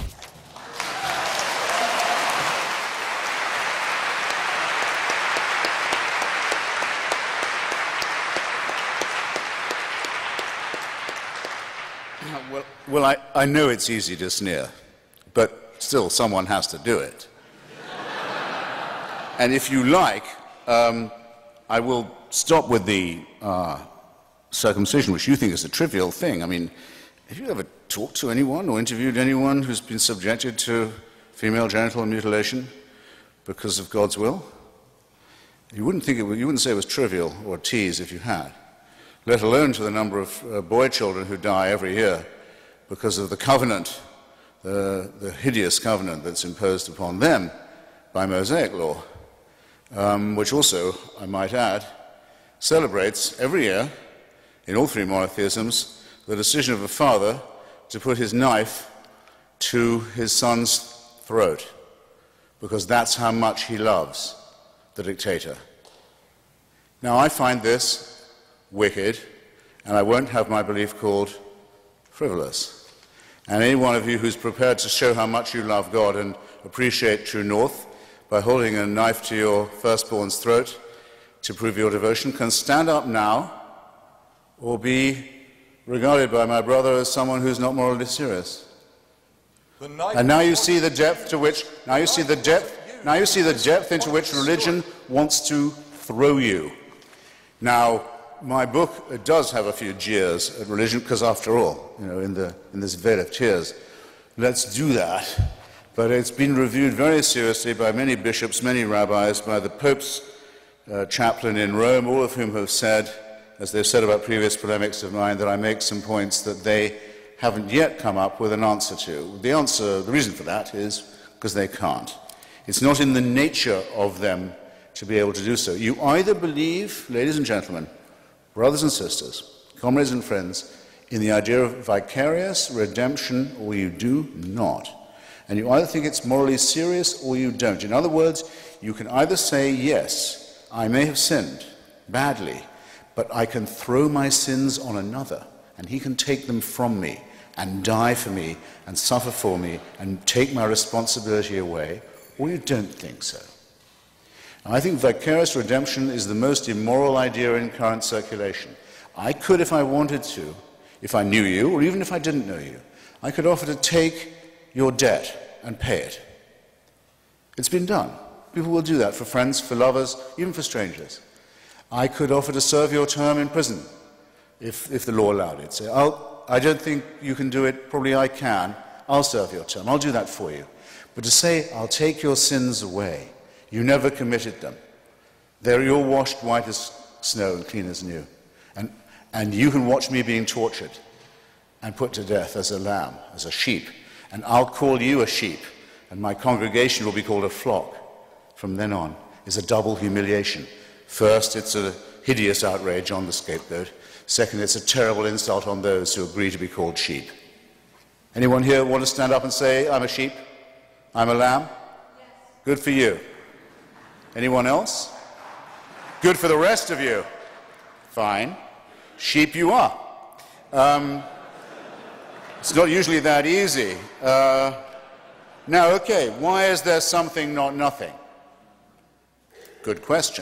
Well, I know it's easy to sneer, but still someone has to do it. And if you like, I will stop with the circumcision, which you think is a trivial thing. I mean, have you ever talked to anyone or interviewed anyone who's been subjected to female genital mutilation because of God's will? You wouldn't say it was trivial or a tease if you had, let alone to the number of boy children who die every year because of the covenant, the hideous covenant that's imposed upon them by Mosaic law, which also, I might add, celebrates every year, in all three monotheisms, the decision of a father to put his knife to his son's throat, because that's how much he loves the dictator. Now, I find this wicked, and I won't have my belief called frivolous. And any one of you who's prepared to show how much you love God and appreciate true north by holding a knife to your firstborn's throat to prove your devotion can stand up now or be regarded by my brother as someone who's not morally serious. And now you see the depth to which, now you see the depth into which religion wants to throw you. Now, my book, it does have a few jeers at religion, because after all, you know, in this vale of tears, let's do that. But it's been reviewed very seriously by many bishops, many rabbis, by the Pope's chaplain in Rome, all of whom have said, as they've said about previous polemics of mine, that I make some points that they haven't yet come up with an answer to. The reason for that is because they can't. It's not in the nature of them to be able to do so. You either believe, ladies and gentlemen, brothers and sisters, comrades and friends, in the idea of vicarious redemption, or you do not. And you either think it's morally serious or you don't. In other words, you can either say, yes, I may have sinned badly, but I can throw my sins on another, and he can take them from me and die for me and suffer for me and take my responsibility away, or you don't think so. I think vicarious redemption is the most immoral idea in current circulation. I could, if I wanted to, if I knew you, or even if I didn't know you, I could offer to take your debt and pay it. It's been done. People will do that for friends, for lovers, even for strangers. I could offer to serve your term in prison, if the law allowed it. Say, I don't think you can do it, probably I can. I'll serve your term. I'll do that for you. But to say, I'll take your sins away, you never committed them. You're washed white as snow and clean as new. And you can watch me being tortured and put to death as a lamb, as a sheep. And I'll call you a sheep, and my congregation will be called a flock. From then on is a double humiliation. First, it's a hideous outrage on the scapegoat. Second, it's a terrible insult on those who agree to be called sheep. Anyone here want to stand up and say, I'm a sheep? I'm a lamb? Yes. Good for you. Anyone else? Good for the rest of you. Fine. Sheep you are. It's not usually that easy. Now, okay, why is there something, not nothing? Good question.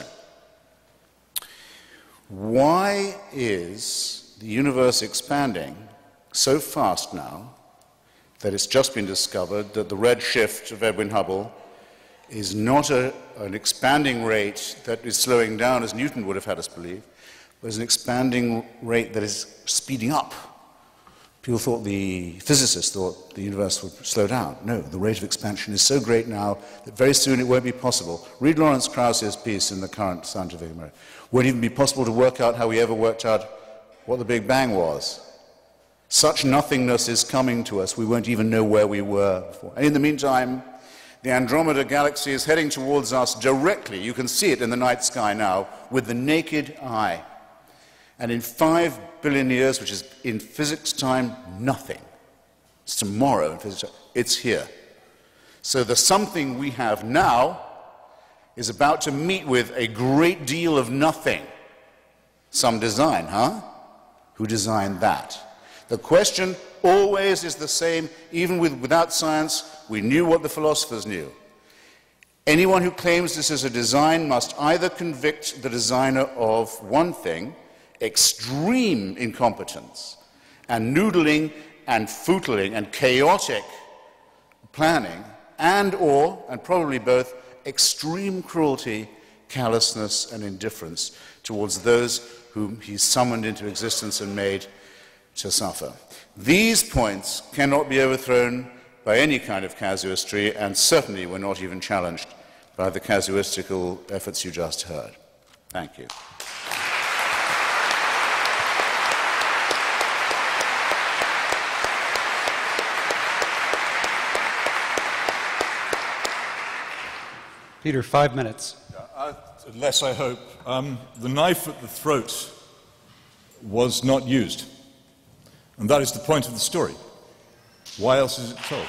Why is the universe expanding so fast now that it's just been discovered that the red shift of Edwin Hubble is not an expanding rate that is slowing down, as Newton would have had us believe, but is an expanding rate that is speeding up? Physicists thought the universe would slow down. No, the rate of expansion is so great now that very soon it won't be possible. Read Lawrence Krauss's piece in the current Scientific American. Won't even be possible to work out how we ever worked out what the Big Bang was. Such nothingness is coming to us, we won't even know where we were before. And in the meantime, the Andromeda galaxy is heading towards us directly. You can see it in the night sky now with the naked eye. And in 5 billion years, which is in physics time, nothing. It's tomorrow in physics time. It's here. So the something we have now is about to meet with a great deal of nothing. Some design, huh? Who designed that? The question always is the same, even without science. We knew what the philosophers knew. Anyone who claims this is a design must either convict the designer of one thing, extreme incompetence, and noodling and footling and chaotic planning, and probably both, extreme cruelty, callousness, and indifference towards those whom he summoned into existence and made to suffer. These points cannot be overthrown by any kind of casuistry, and certainly were not even challenged by the casuistical efforts you just heard. Thank you. Peter, 5 minutes. Less, I hope. The knife at the throat was not used. And that is the point of the story. Why else is it told?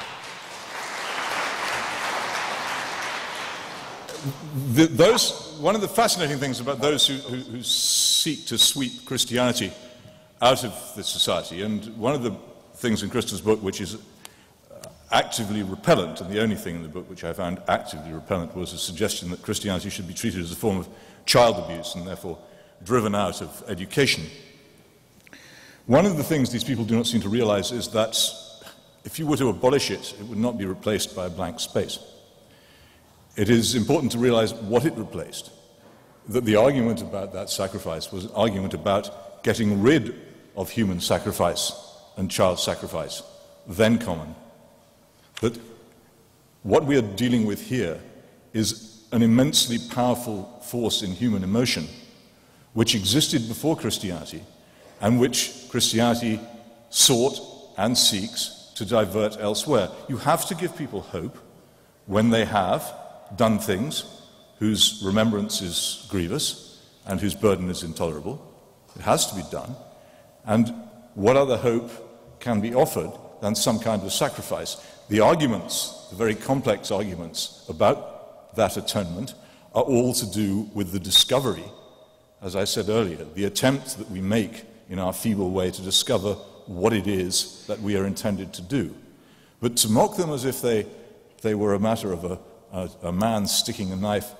One of the fascinating things about those who seek to sweep Christianity out of the society, and one of the things in Kristen's book which is actively repellent, and the only thing in the book which I found actively repellent was a suggestion that Christianity should be treated as a form of child abuse and therefore driven out of education. One of the things these people do not seem to realize is that if you were to abolish it, it would not be replaced by a blank space. It is important to realize what it replaced, that the argument about that sacrifice was an argument about getting rid of human sacrifice and child sacrifice, then common. That what we are dealing with here is an immensely powerful force in human emotion, which existed before Christianity, and which Christianity sought and seeks to divert elsewhere. You have to give people hope when they have done things whose remembrance is grievous and whose burden is intolerable. It has to be done. And what other hope can be offered than some kind of sacrifice? The arguments, the very complex arguments about that atonement, are all to do with the discovery, as I said earlier, the attempt that we make in our feeble way to discover what it is that we are intended to do. But to mock them as if they were a matter of a man sticking a knife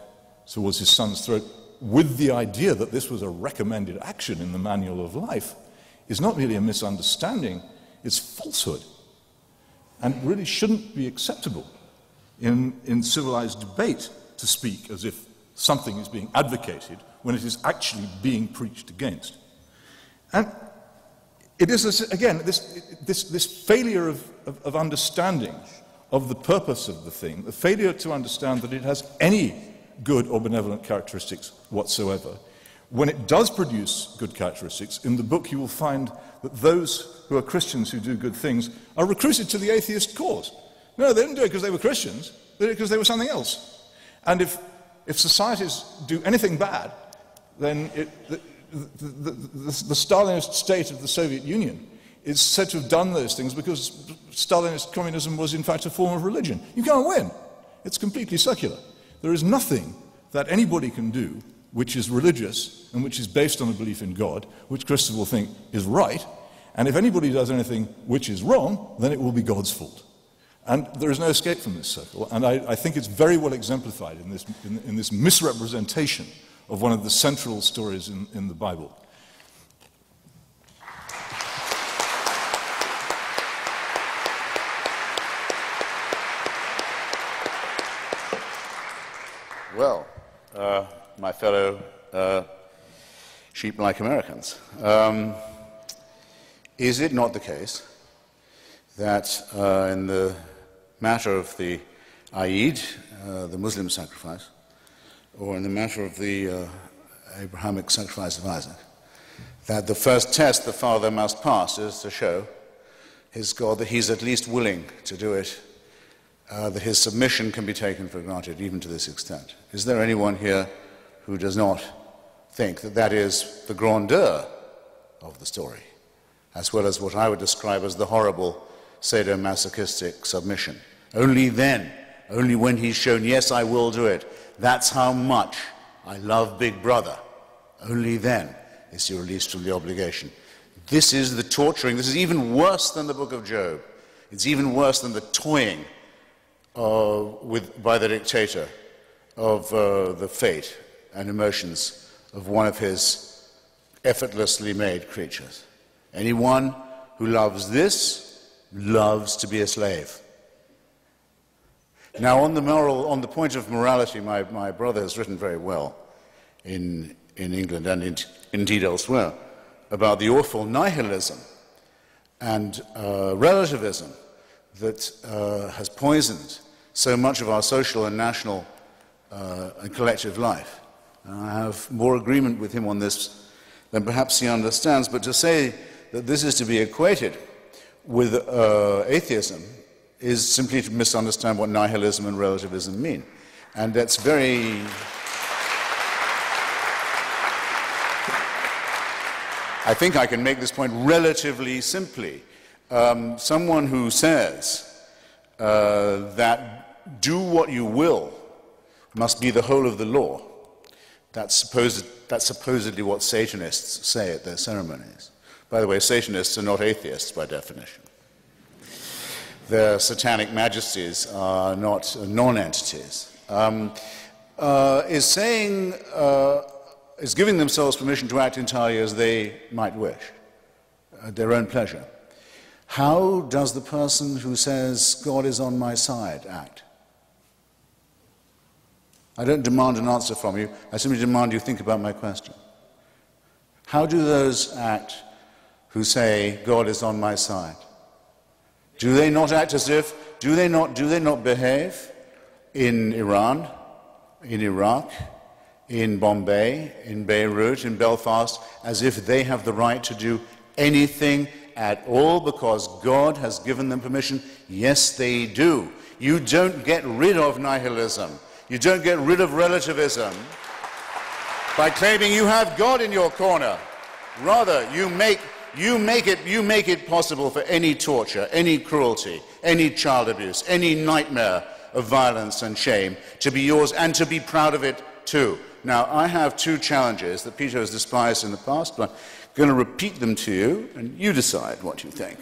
towards his son's throat with the idea that this was a recommended action in the manual of life is not merely a misunderstanding, it's falsehood, and really shouldn't be acceptable in civilized debate to speak as if something is being advocated when it is actually being preached against. And it is, again, this failure of understanding of the purpose of the thing, the failure to understand that it has any good or benevolent characteristics whatsoever. When it does produce good characteristics, in the book you will find that those who are Christians who do good things are recruited to the atheist cause. No, they didn't do it because they were Christians, they did it because they were something else. And if societies do anything bad, then the Stalinist state of the Soviet Union is said to have done those things because Stalinist communism was in fact a form of religion. You can't win. It's completely secular. There is nothing that anybody can do which is religious and which is based on a belief in God, which Christians will think is right, and if anybody does anything which is wrong, then it will be God's fault. And there is no escape from this circle, and I think it's very well exemplified in this misrepresentation of one of the central stories in the Bible. Well, my fellow sheep-like Americans, is it not the case that in the matter of the Eid, the Muslim sacrifice, or in the matter of the Abrahamic sacrifice of Isaac, that the first test the father must pass is to show his God that he's at least willing to do it, that his submission can be taken for granted, even to this extent? Is there anyone here who does not think that that is the grandeur of the story, as well as what I would describe as the horrible sadomasochistic submission? Only then, only when he's shown, yes, I will do it, that's how much I love Big Brother, only then is he released from the obligation. This is the torturing. This is even worse than the book of Job. It's even worse than the toying by the dictator of the fate and emotions of one of his effortlessly made creatures. Anyone who loves this loves to be a slave. Now, on the point of morality, my brother has written very well in England and indeed elsewhere about the awful nihilism and relativism that has poisoned so much of our social and national and collective life. I have more agreement with him on this than perhaps he understands, but to say that this is to be equated with atheism is simply to misunderstand what nihilism and relativism mean. And that's very... I think I can make this point relatively simply. Someone who says that do what you will must be the whole of the law, that's supposedly what Satanists say at their ceremonies. By the way, Satanists are not atheists by definition. Their satanic majesties are not non-entities. Is giving themselves permission to act entirely as they might wish, at their own pleasure. How does the person who says, God is on my side, act? I don't demand an answer from you, I simply demand you think about my question. How do those act who say, God is on my side? Do they not act as if, do they not behave in Iran, in Iraq, in Bombay, in Beirut, in Belfast, as if they have the right to do anything at all because God has given them permission? Yes, they do. You don't get rid of nihilism. You don't get rid of relativism by claiming you have God in your corner. Rather, you make it possible for any torture, any cruelty, any child abuse, any nightmare of violence and shame to be yours and to be proud of it too. Now, I have two challenges that Peter has despised in the past, but I'm going to repeat them to you, and you decide what you think.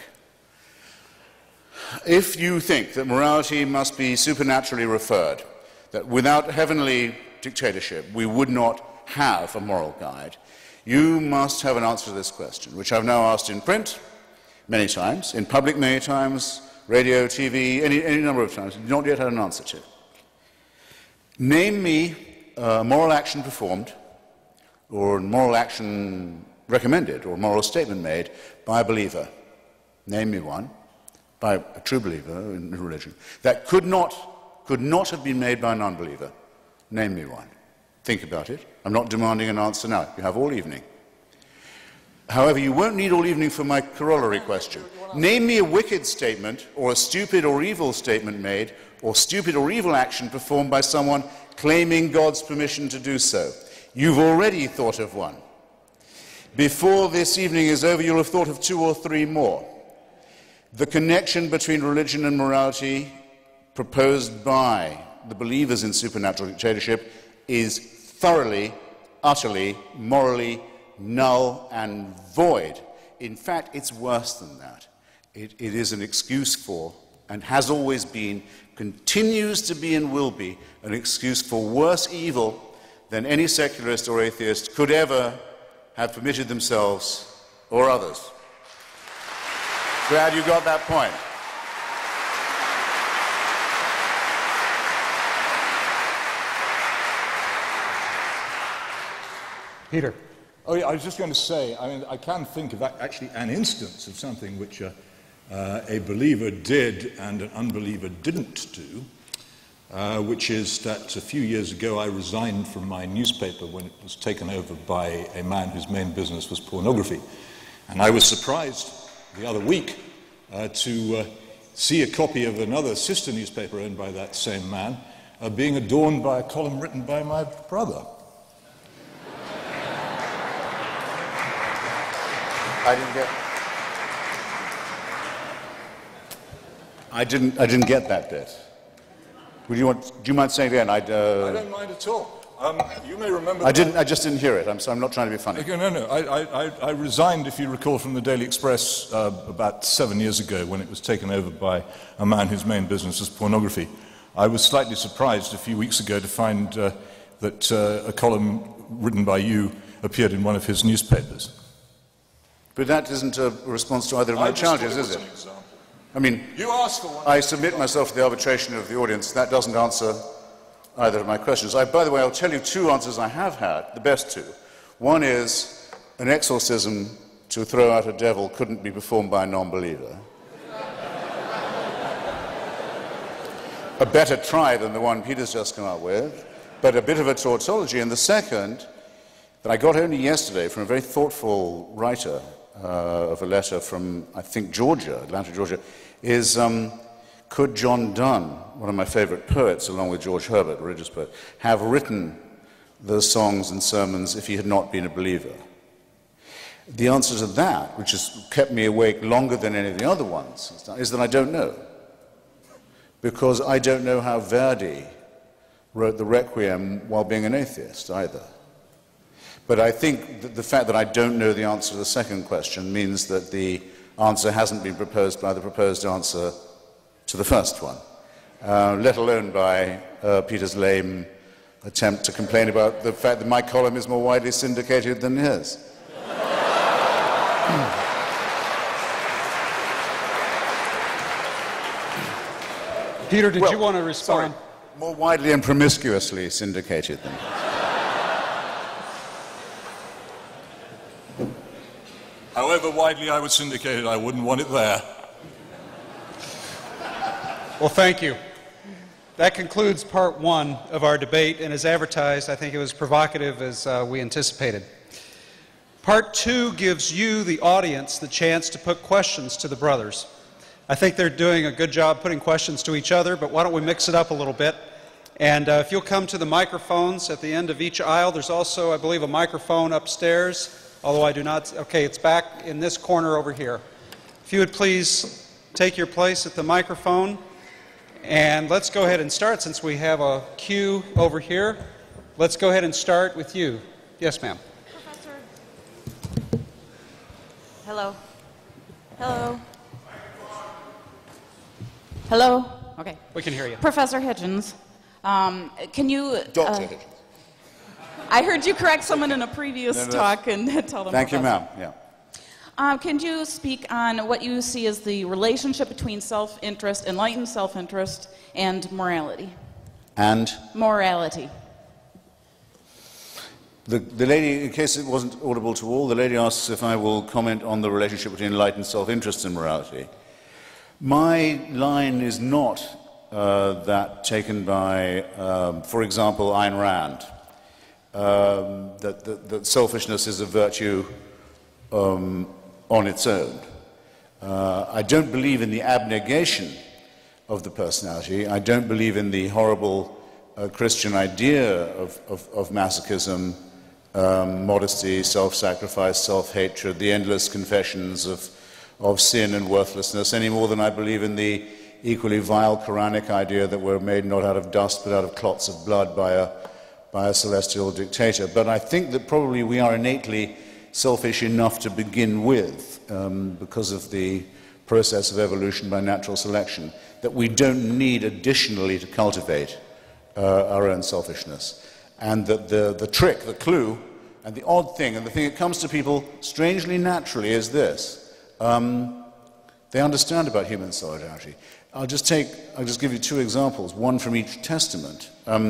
If you think that morality must be supernaturally referred, that without heavenly dictatorship, we would not have a moral guide, you must have an answer to this question, which I've now asked in print many times, in public many times, radio, TV, any number of times, not yet had an answer to. Name me a moral action performed, or moral action recommended, or moral statement made by a believer. Name me one, by a true believer in religion, that could not have been made by a non-believer. Name me one. Think about it. I'm not demanding an answer now. You have all evening. However, you won't need all evening for my corollary question. Name me a wicked statement, or a stupid or evil statement made, or stupid or evil action performed by someone claiming God's permission to do so. You've already thought of one. Before this evening is over, you'll have thought of 2 or 3 more. The connection between religion and morality proposed by the believers in supernatural dictatorship is thoroughly, utterly, morally null and void. In fact, it's worse than that. It is an excuse for, and has always been, continues to be and will be, an excuse for worse evil than any secularist or atheist could ever have permitted themselves or others. Glad you got that point. Peter. Oh, yeah, I was just going to say, I mean, I can think of actually an instance of something which a believer did and an unbeliever didn't do, which is that a few years ago I resigned from my newspaper when it was taken over by a man whose main business was pornography. And I was surprised the other week to see a copy of another sister newspaper owned by that same man being adorned by a column written by my brother. I didn't get that bit. Do you mind saying it again? I don't mind at all. You may remember. I just didn't hear it. I'm not trying to be funny. Okay, no. I resigned, if you recall, from the Daily Express about 7 years ago when it was taken over by a man whose main business was pornography. I was slightly surprised a few weeks ago to find that a column written by you appeared in one of his newspapers. But that isn't a response to either of my challenges, is it? I mean, you asked for one. I submit myself to the arbitration of the audience. That doesn't answer either of my questions. By the way, I'll tell you 2 answers I have had, the best 2. One is an exorcism to throw out a devil couldn't be performed by a non-believer. A better try than the one Peter's just come up with, but a bit of a tautology. And the second, that I got only yesterday from a very thoughtful writer of a letter from, I think, Georgia, Atlanta, Georgia, is could John Donne, one of my favorite poets, along with George Herbert, a religious poet, have written those songs and sermons if he had not been a believer? The answer to that, which has kept me awake longer than any of the other ones, is that I don't know. Because I don't know how Verdi wrote the Requiem while being an atheist either. But I think that the fact that I don't know the answer to the second question means that the answer hasn't been proposed by the proposed answer to the first one, let alone by Peter's lame attempt to complain about the fact that my column is more widely syndicated than his. Peter, did you want to respond? Sorry, more widely and promiscuously syndicated than However widely I was syndicated, I wouldn't want it there. Well, thank you. That concludes part 1 of our debate, and as advertised, I think it was provocative as we anticipated. Part 2 gives you, the audience, the chance to put questions to the brothers. I think they're doing a good job putting questions to each other, but why don't we mix it up a little bit? And if you'll come to the microphones at the end of each aisle, there's also, I believe, a microphone upstairs. Although I do not, okay, it's back in this corner over here. If you would please take your place at the microphone, and let's go ahead and start since we have a queue over here. Let's go ahead and start with you. Yes, ma'am. Professor. Hello. Hello. Hello. Okay. We can hear you. Professor Hitchens, can you... Dr. Hitchens. I heard you correct someone in a previous talk and tell them. Thank you, about ma'am. Yeah. Can you speak on what you see as the relationship between self-interest, enlightened self-interest, and morality? And? Morality. The lady, in case it wasn't audible to all, the lady asks if I will comment on the relationship between enlightened self-interest and morality. My line is not that taken by, for example, Ayn Rand, that selfishness is a virtue on its own. I don't believe in the abnegation of the personality. I don't believe in the horrible Christian idea of masochism, modesty, self-sacrifice, self-hatred, the endless confessions of sin and worthlessness, any more than I believe in the equally vile Quranic idea that we're made not out of dust but out of clots of blood by a celestial dictator. But I think that probably we are innately selfish enough to begin with, because of the process of evolution by natural selection, that we don't need additionally to cultivate our own selfishness. And that the trick, the clue, and the odd thing, and the thing that comes to people strangely naturally is this. They understand about human solidarity. I'll just give you two examples, one from each testament.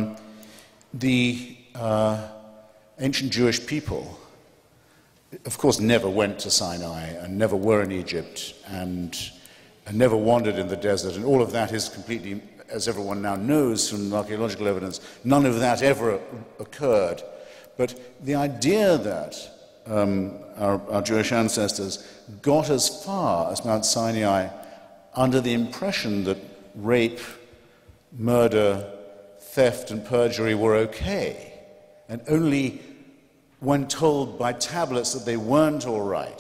The ancient Jewish people, of course, never went to Sinai and never were in Egypt and never wandered in the desert, and all of that is completely, as everyone now knows from archaeological evidence, none of that ever occurred. But the idea that our Jewish ancestors got as far as Mount Sinai under the impression that rape, murder, theft, and perjury were okay, and only when told by tablets that they weren't all right,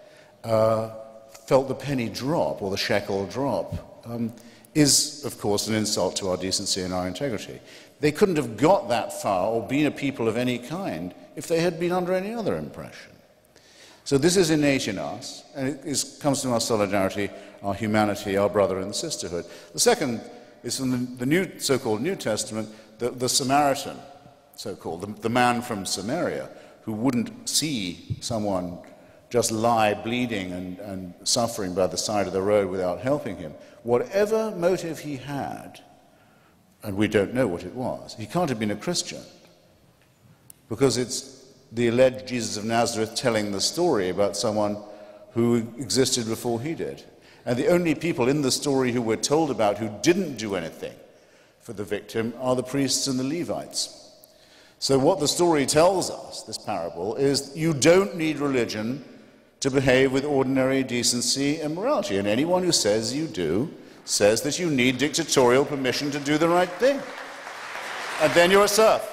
felt the penny drop or the shekel drop, is, of course, an insult to our decency and our integrity. They couldn't have got that far or been a people of any kind if they had been under any other impression. So this is innate in us, and it comes from our solidarity, our humanity, our brother and sisterhood. The second is from the so-called New Testament, the Samaritan, so-called, the man from Samaria, who wouldn't see someone just lie bleeding and suffering by the side of the road without helping him. Whatever motive he had, and we don't know what it was, he can't have been a Christian, because it's the alleged Jesus of Nazareth telling the story about someone who existed before he did. And the only people in the story who we're told about who didn't do anything for the victim are the priests and the Levites. So what the story tells us, this parable, is you don't need religion to behave with ordinary decency and morality. And anyone who says you do says that you need dictatorial permission to do the right thing. And then you're a serf.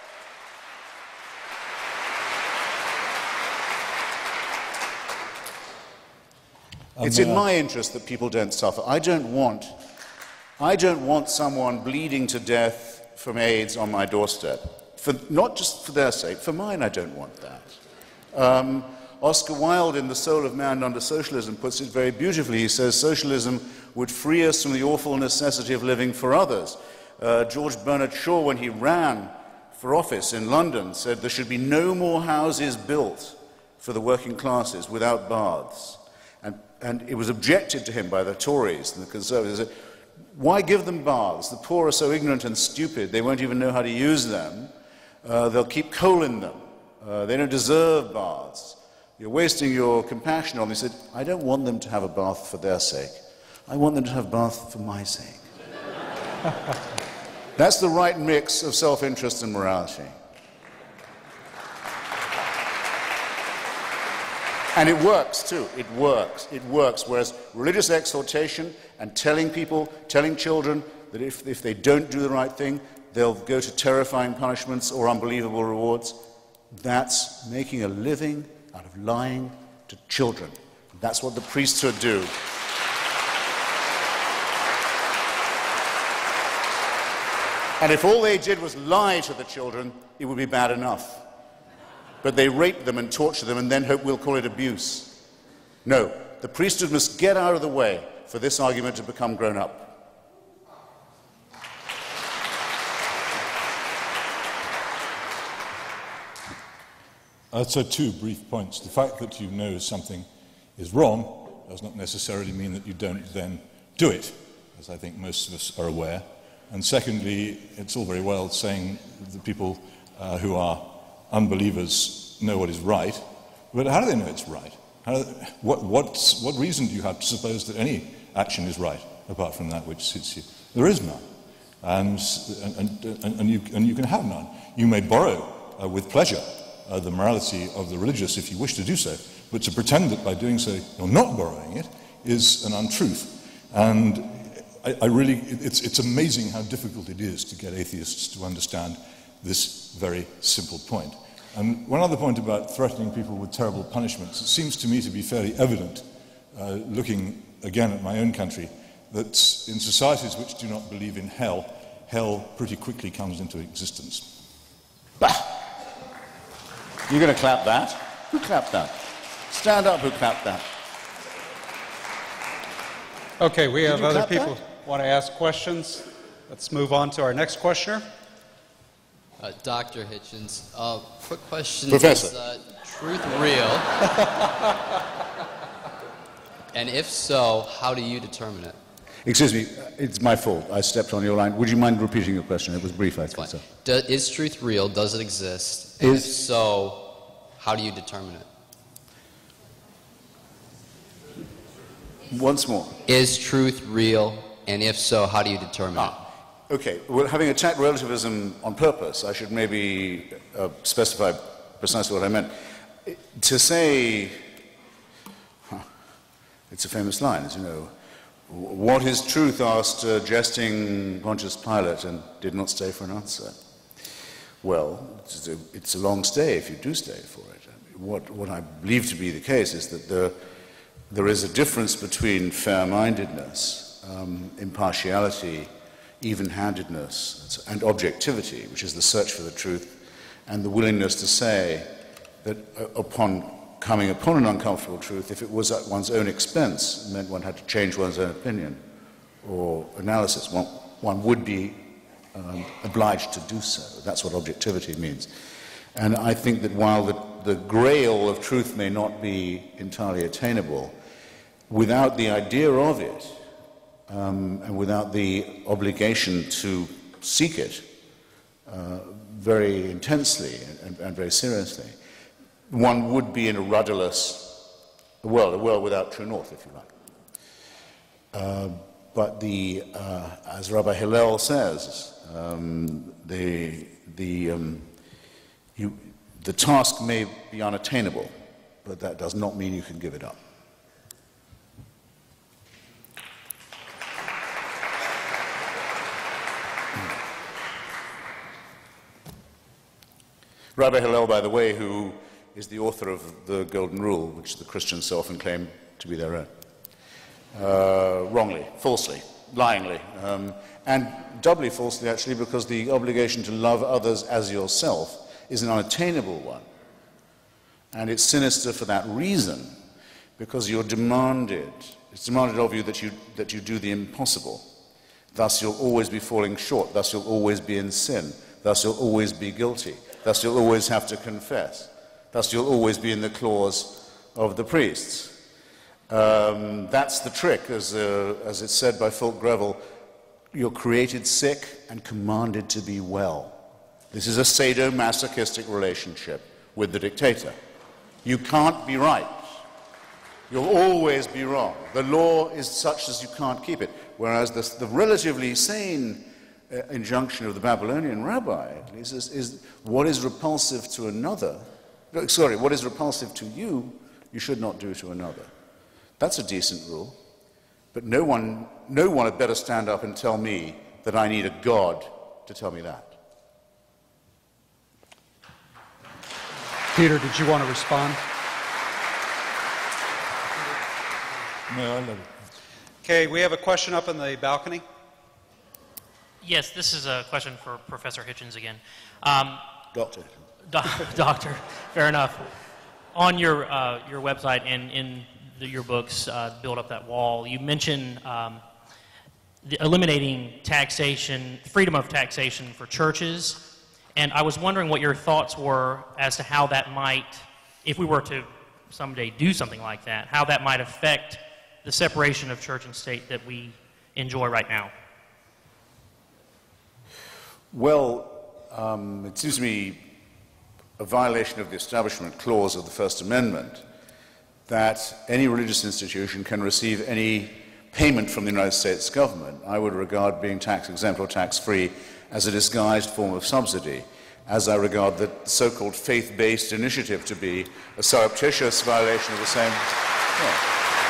It's in my interest that people don't suffer. I don't want someone bleeding to death from AIDS on my doorstep. Not just for their sake, for mine I don't want that. Oscar Wilde in The Soul of Man Under Socialism puts it very beautifully. He says socialism would free us from the awful necessity of living for others. George Bernard Shaw, when he ran for office in London, said there should be no more houses built for the working classes without baths. And it was objected to him by the Tories and the Conservatives. They said, why give them baths? The poor are so ignorant and stupid, they won't even know how to use them. They'll keep coal in them. They don't deserve baths. You're wasting your compassion on them. He said, I don't want them to have a bath for their sake. I want them to have a bath for my sake. That's the right mix of self-interest and morality. And it works, too. It works. It works. Whereas religious exhortation and telling people, telling children that if they don't do the right thing, they'll go to terrifying punishments or unbelievable rewards, that's making a living out of lying to children. That's what the priesthood do. And if all they did was lie to the children, it would be bad enough. But they rape them and torture them and then hope we'll call it abuse. No, the priesthood must get out of the way for this argument to become grown up. So 2 brief points. The fact that you know something is wrong does not necessarily mean that you don't then do it, as I think most of us are aware. And secondly, it's all very well saying the people who are unbelievers know what is right, but how do they know it's right? What reason do you have to suppose that any action is right, apart from that which suits you? There is none. And you can have none. You may borrow with pleasure the morality of the religious if you wish to do so, but to pretend that by doing so you're not borrowing it is an untruth. And it's amazing how difficult it is to get atheists to understand this very simple point. And one other point about threatening people with terrible punishments. It seems to me to be fairly evident, looking again at my own country, that in societies which do not believe in hell, hell pretty quickly comes into existence. Bah! You're going to clap that? Who clapped that? Stand up, who clapped that? Okay, we have other clap people that? who want to ask questions. Let's move on to our next questioner. Dr. Hitchens, quick question. Professor. Is truth real? And if so, how do you determine it? Excuse me, it's my fault. I stepped on your line. Would you mind repeating your question? It was brief, I think. So. Is truth real? Does it exist? And if so, how do you determine it? Once more. Is truth real? And if so, how do you determine it? Okay, well, having attacked relativism on purpose, I should maybe specify precisely what I meant. To say, it's a famous line, as you know, what is truth, asked jesting Pontius Pilate, and did not stay for an answer. Well, it's a long stay if you do stay for it. What I believe to be the case is that there is a difference between fair-mindedness, impartiality, even-handedness, and objectivity, which is the search for the truth, and the willingness to say that upon coming upon an uncomfortable truth, if it was at one's own expense, it meant one had to change one's own opinion or analysis, one would be obliged to do so. That's what objectivity means. And I think that while the grail of truth may not be entirely attainable, without the idea of it, and without the obligation to seek it very intensely and very seriously, one would be in a rudderless world, a world without true north, if you like. But as Rabbi Hillel says, the task may be unattainable, but that does not mean you can give it up. Rabbi Hillel, by the way, who is the author of the Golden Rule, which the Christians so often claim to be their own. Wrongly, falsely, lyingly, and doubly falsely, actually, because the obligation to love others as yourself is an unattainable one. And it's sinister for that reason, because it's demanded of you that you do the impossible. Thus you'll always be falling short, thus you'll always be in sin, thus you'll always be guilty, thus you'll always have to confess, thus you'll always be in the claws of the priests. That's the trick, as it's said by Fulk Greville, you're created sick and commanded to be well. This is a sadomasochistic relationship with the dictator. You can't be right. You'll always be wrong. The law is such as you can't keep it. Whereas the relatively sane injunction of the Babylonian rabbi, at least, is what is repulsive to another, what is repulsive to you, you should not do to another. That's a decent rule. But no one had better stand up and tell me that I need a God to tell me that. Peter, did you want to respond? No, I love it. Okay, we have a question up in the balcony. Yes, this is a question for Professor Hitchens again. Doctor. Doctor, fair enough. On your website and in your books, Build Up That Wall, you mention eliminating taxation, freedom of taxation for churches And I was wondering what your thoughts were as to how that might, if we were to someday do something like that, how that might affect the separation of church and state that we enjoy right now. Well, it seems to me a violation of the Establishment Clause of the First Amendment that any religious institution can receive any payment from the United States government. I would regard being tax-exempt or tax-free as a disguised form of subsidy, as I regard the so-called faith-based initiative to be a surreptitious violation of the same. Yeah.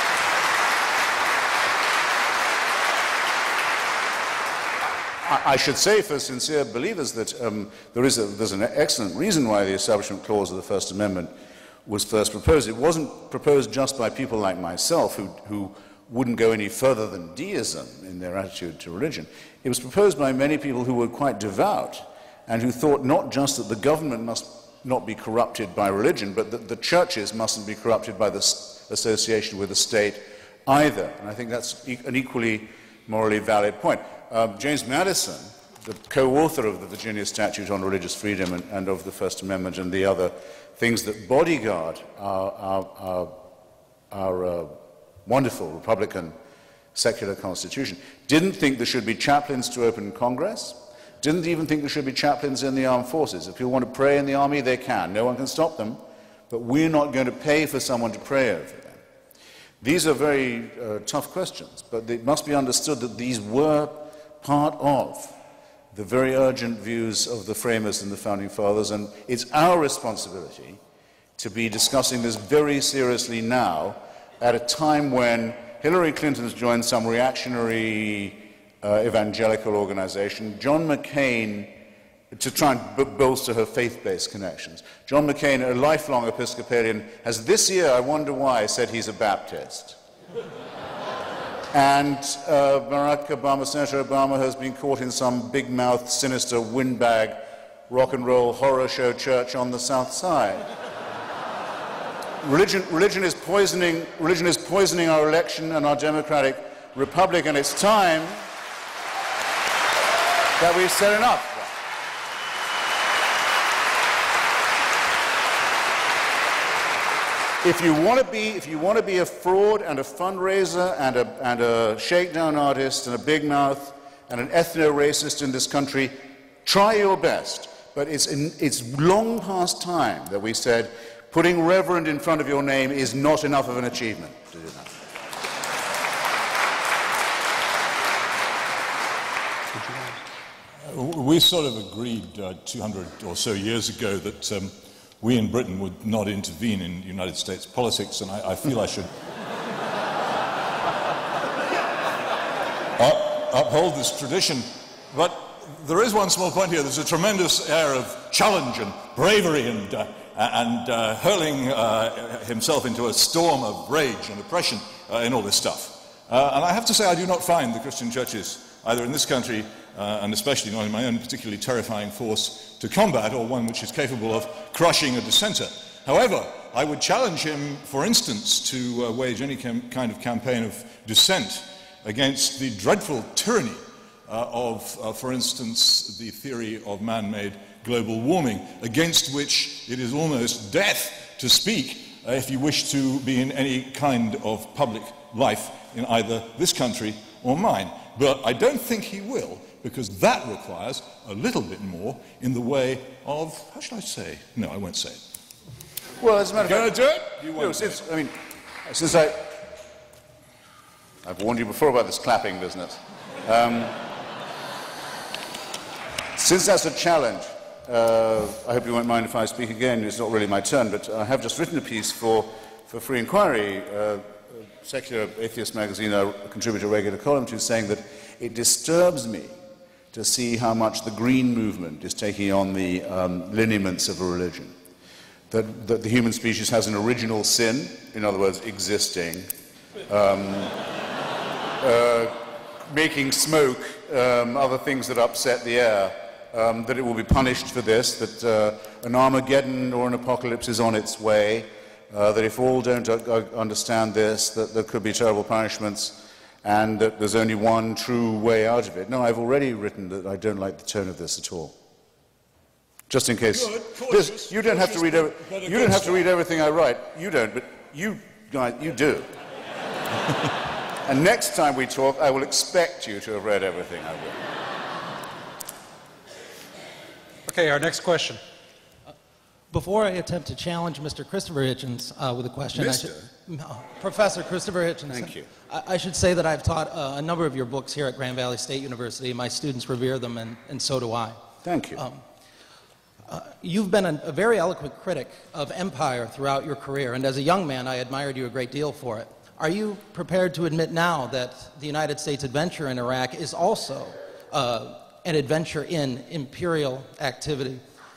I should say for sincere believers that there's an excellent reason why the Establishment Clause of the First Amendment was first proposed. It wasn't proposed just by people like myself who wouldn't go any further than deism in their attitude to religion. It was proposed by many people who were quite devout and who thought not just that the government must not be corrupted by religion, but that the churches mustn't be corrupted by the association with the state either. And I think that's an equally morally valid point. James Madison, the co-author of the Virginia Statute on Religious Freedom and of the First Amendment and the other things that bodyguard our wonderful Republican secular constitution, didn't think there should be chaplains to open Congress, didn't even think there should be chaplains in the armed forces. If people want to pray in the army, they can. No one can stop them, but we're not going to pay for someone to pray over them. These are very tough questions, but it must be understood that these were part of the very urgent views of the framers and the founding fathers, and it's our responsibility to be discussing this very seriously now at a time when Hillary Clinton's joined some reactionary evangelical organization, John McCain, to try and bolster her faith-based connections. John McCain, a lifelong Episcopalian, has this year, I wonder why, said he's a Baptist. And Barack Obama, Senator Obama, has been caught in some big-mouthed, sinister, windbag, rock and roll horror show church on the South Side. Religion is poisoning our election and our democratic republic, and it's time that we've said enough. If you want to be a fraud and a fundraiser and a shakedown artist and a big mouth and an ethno-racist in this country, try your best. But it's long past time that we said putting Reverend in front of your name is not enough of an achievement to do that. We sort of agreed 200 or so years ago that we in Britain would not intervene in United States politics, and I feel I should uphold this tradition. But there is one small point here. There's a tremendous air of challenge and bravery and hurling himself into a storm of rage and oppression in all this stuff. And I have to say I do not find the Christian churches, either in this country and especially not in my own, particularly terrifying force to combat, or one which is capable of crushing a dissenter. However, I would challenge him, for instance, to wage any kind of campaign of dissent against the dreadful tyranny of, for instance, the theory of man-made global warming, against which it is almost death to speak if you wish to be in any kind of public life in either this country or mine. But I don't think he will, because that requires a little bit more in the way of, how should I say? No, I won't say it. Well, as a matter of fact, do it? You won't. Since I've warned you before about this clapping business. Since that's a challenge, I hope you won't mind if I speak again. It's not really my turn, but I have just written a piece for Free Inquiry, secular atheist magazine I contribute a regular column to, saying that it disturbs me to see how much the green movement is taking on the lineaments of a religion. That the human species has an original sin, in other words, existing, making smoke, other things that upset the air, that it will be punished for this, that an Armageddon or an apocalypse is on its way, that if all don't understand this, that there could be terrible punishments, and that there's only one true way out of it. No, I've already written that I don't like the tone of this at all. just in case. Good, cautious, You don't have to read. You don't have to read everything I write. You don't, but you guys, you do. And next time we talk, I will expect you to have read everything I will. Okay, our next question. Before I attempt to challenge Mr. Christopher Hitchens with a question, Professor Christopher Hitchens. Thank you. I should say that I've taught a number of your books here at Grand Valley State University. My students revere them, and so do I. Thank you. You've been a very eloquent critic of empire throughout your career, and as a young man, I admired you a great deal for it. Are you prepared to admit now that the United States adventure in Iraq is also an adventure in imperial activity?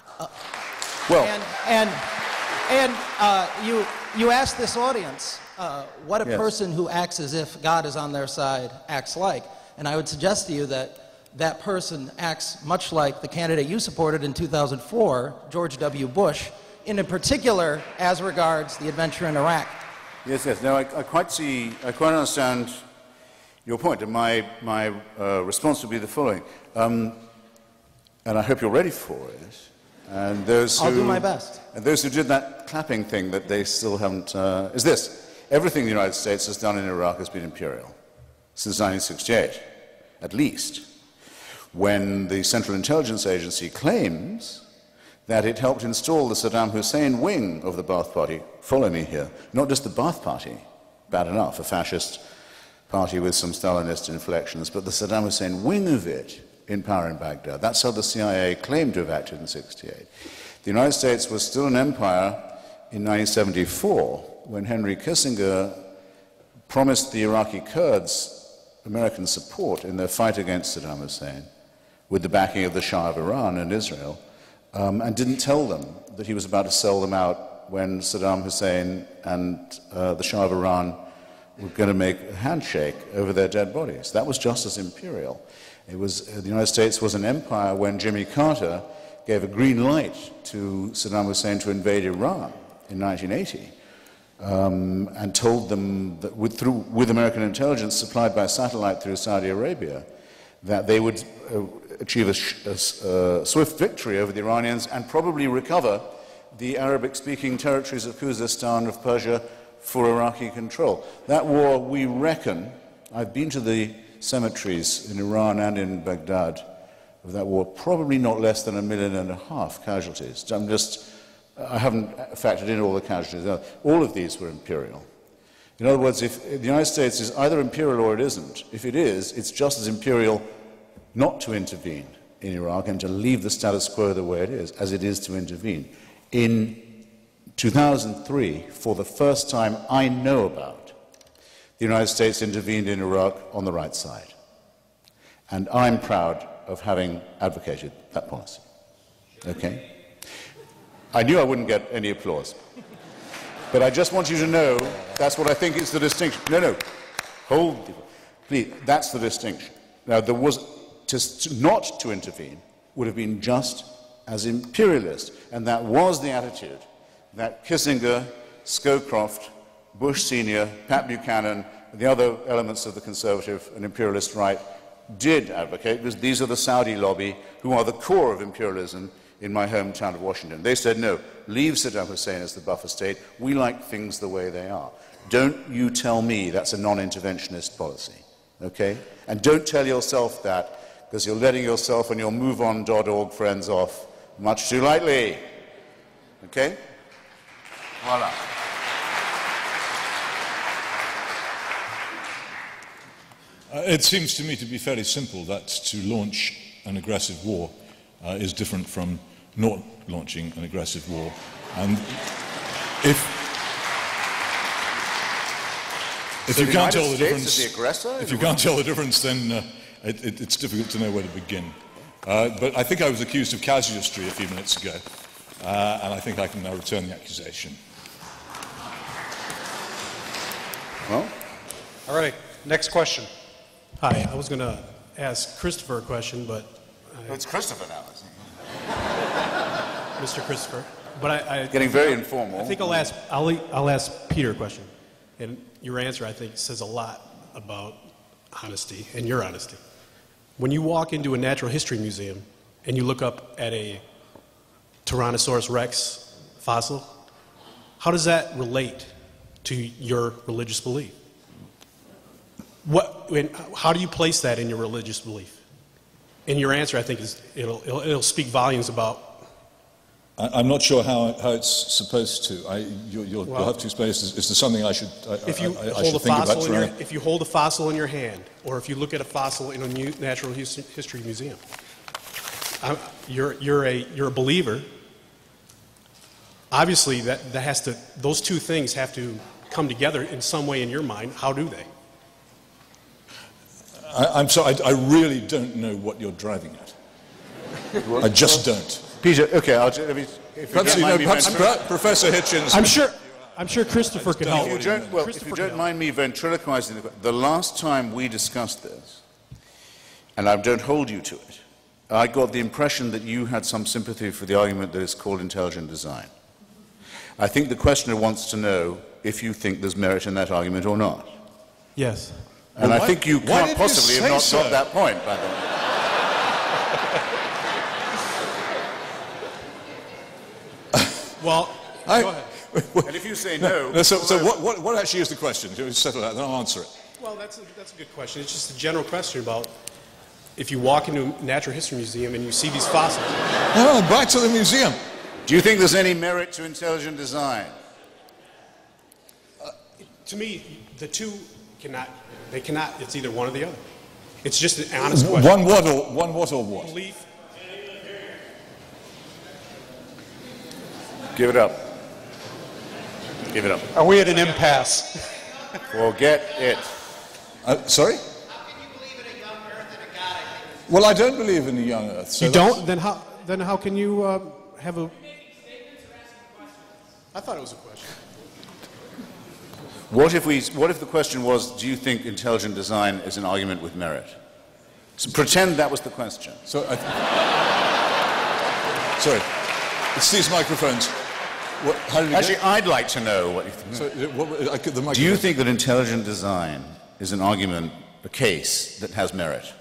You asked this audience what a person who acts as if God is on their side acts like, and I would suggest to you that that person acts much like the candidate you supported in 2004, George W. Bush, in particular as regards the adventure in Iraq. Yes, yes. No, I quite understand your point, and my response would be the following, and I hope you're ready for it. And I'll do my best. And those who did that clapping thing that they still haven't, is this. Everything the United States has done in Iraq has been imperial, since 1968, at least, when the Central Intelligence Agency claims that it helped install the Saddam Hussein wing of the Ba'ath Party. Follow me here. Not just the Ba'ath Party, bad enough, a fascist party with some Stalinist inflections, but the Saddam Hussein wing of it in power in Baghdad. That's how the CIA claimed to have acted in 1968. The United States was still an empire in 1974 when Henry Kissinger promised the Iraqi Kurds American support in their fight against Saddam Hussein with the backing of the Shah of Iran and Israel, and didn't tell them that he was about to sell them out when Saddam Hussein and the Shah of Iran were going to make a handshake over their dead bodies. That was just as imperial. It was, the United States was an empire when Jimmy Carter gave a green light to Saddam Hussein to invade Iran in 1980, and told them that with American intelligence supplied by satellite through Saudi Arabia, that they would achieve a swift victory over the Iranians and probably recover the Arabic-speaking territories of Khuzestan, of Persia, for Iraqi control. That war, we reckon, I've been to the cemeteries in Iran and in Baghdad of that war, probably not less than 1.5 million casualties. I haven't factored in all the casualties. All of these were imperial. In other words, if the United States is either imperial or it isn't, if it is, it's just as imperial not to intervene in Iraq and to leave the status quo the way it is, as it is to intervene. In 2003, for the first time I know about, the United States intervened in Iraq on the right side. And I'm proud of having advocated that policy. Okay? I knew I wouldn't get any applause. But I just want you to know that's what I think is the distinction. No, hold, please, that's the distinction. Now, there was, not to intervene would have been just as imperialist, and that was the attitude that Kissinger, Scowcroft, Bush Sr., Pat Buchanan, and the other elements of the conservative and imperialist right did advocate, because these are the Saudi lobby who are the core of imperialism in my hometown of Washington. They said, no, leave Saddam Hussein as the buffer state. We like things the way they are. Don't you tell me that's a non-interventionist policy, okay? And don't tell yourself that, because you're letting yourself and your MoveOn.org friends off much too lightly, okay? Voila. It seems to me to be fairly simple that to launch an aggressive war is different from not launching an aggressive war. And if you can't tell the difference, then it's difficult to know where to begin. But I think I was accused of casuistry a few minutes ago, and I think I can now return the accusation. Well, all right, next question. Hi, I was going to ask Christopher a question, but... It's Christopher now, isn't it? Mr. Christopher. But I getting very informal. I think I'll ask Peter a question. And your answer, I think, says a lot about honesty and your honesty. When you walk into a natural history museum and you look up at a Tyrannosaurus Rex fossil, how does that relate to your religious belief? How do you place that in your religious belief? And your answer, I think, is it'll speak volumes about. I'm not sure how it's supposed to. You'll have to explain. Is there something I should think about? If you hold a fossil in your hand, or if you look at a fossil in a natural history museum, you're a believer. Obviously, those two things have to come together in some way in your mind. How do they? I'm sorry, I really don't know what you're driving at. I just don't. Peter, okay, perhaps Professor Hitchens. I'm sure Christopher can help. If you don't mind me ventriloquizing, the last time we discussed this, and I don't hold you to it, I got the impression that you had some sympathy for the argument that is called intelligent design. I think the questioner wants to know if you think there's merit in that argument or not. Yes. And I think you can't possibly have not got that point, by the way. Well, go ahead. And if you say no... So what actually is the question? Settle that, then I'll answer it. Well, that's a good question. It's just a general question about if you walk into a natural history museum and you see these fossils. Oh, back to the museum. Do you think there's any merit to intelligent design? To me, the two cannot, it's either one or the other. It's just an honest question. One what or what? Belief. Give it up. Give it up. Are we at an impasse? Forget it. Sorry? Well, I don't believe in a young Earth. So you don't? Then how can you have a... I thought it was a question. What if the question was, do you think intelligent design is an argument with merit? So pretend that was the question. So sorry. It's these microphones. Actually, I'd like to know what you think. Do you think that intelligent design is an argument, a case that has merit?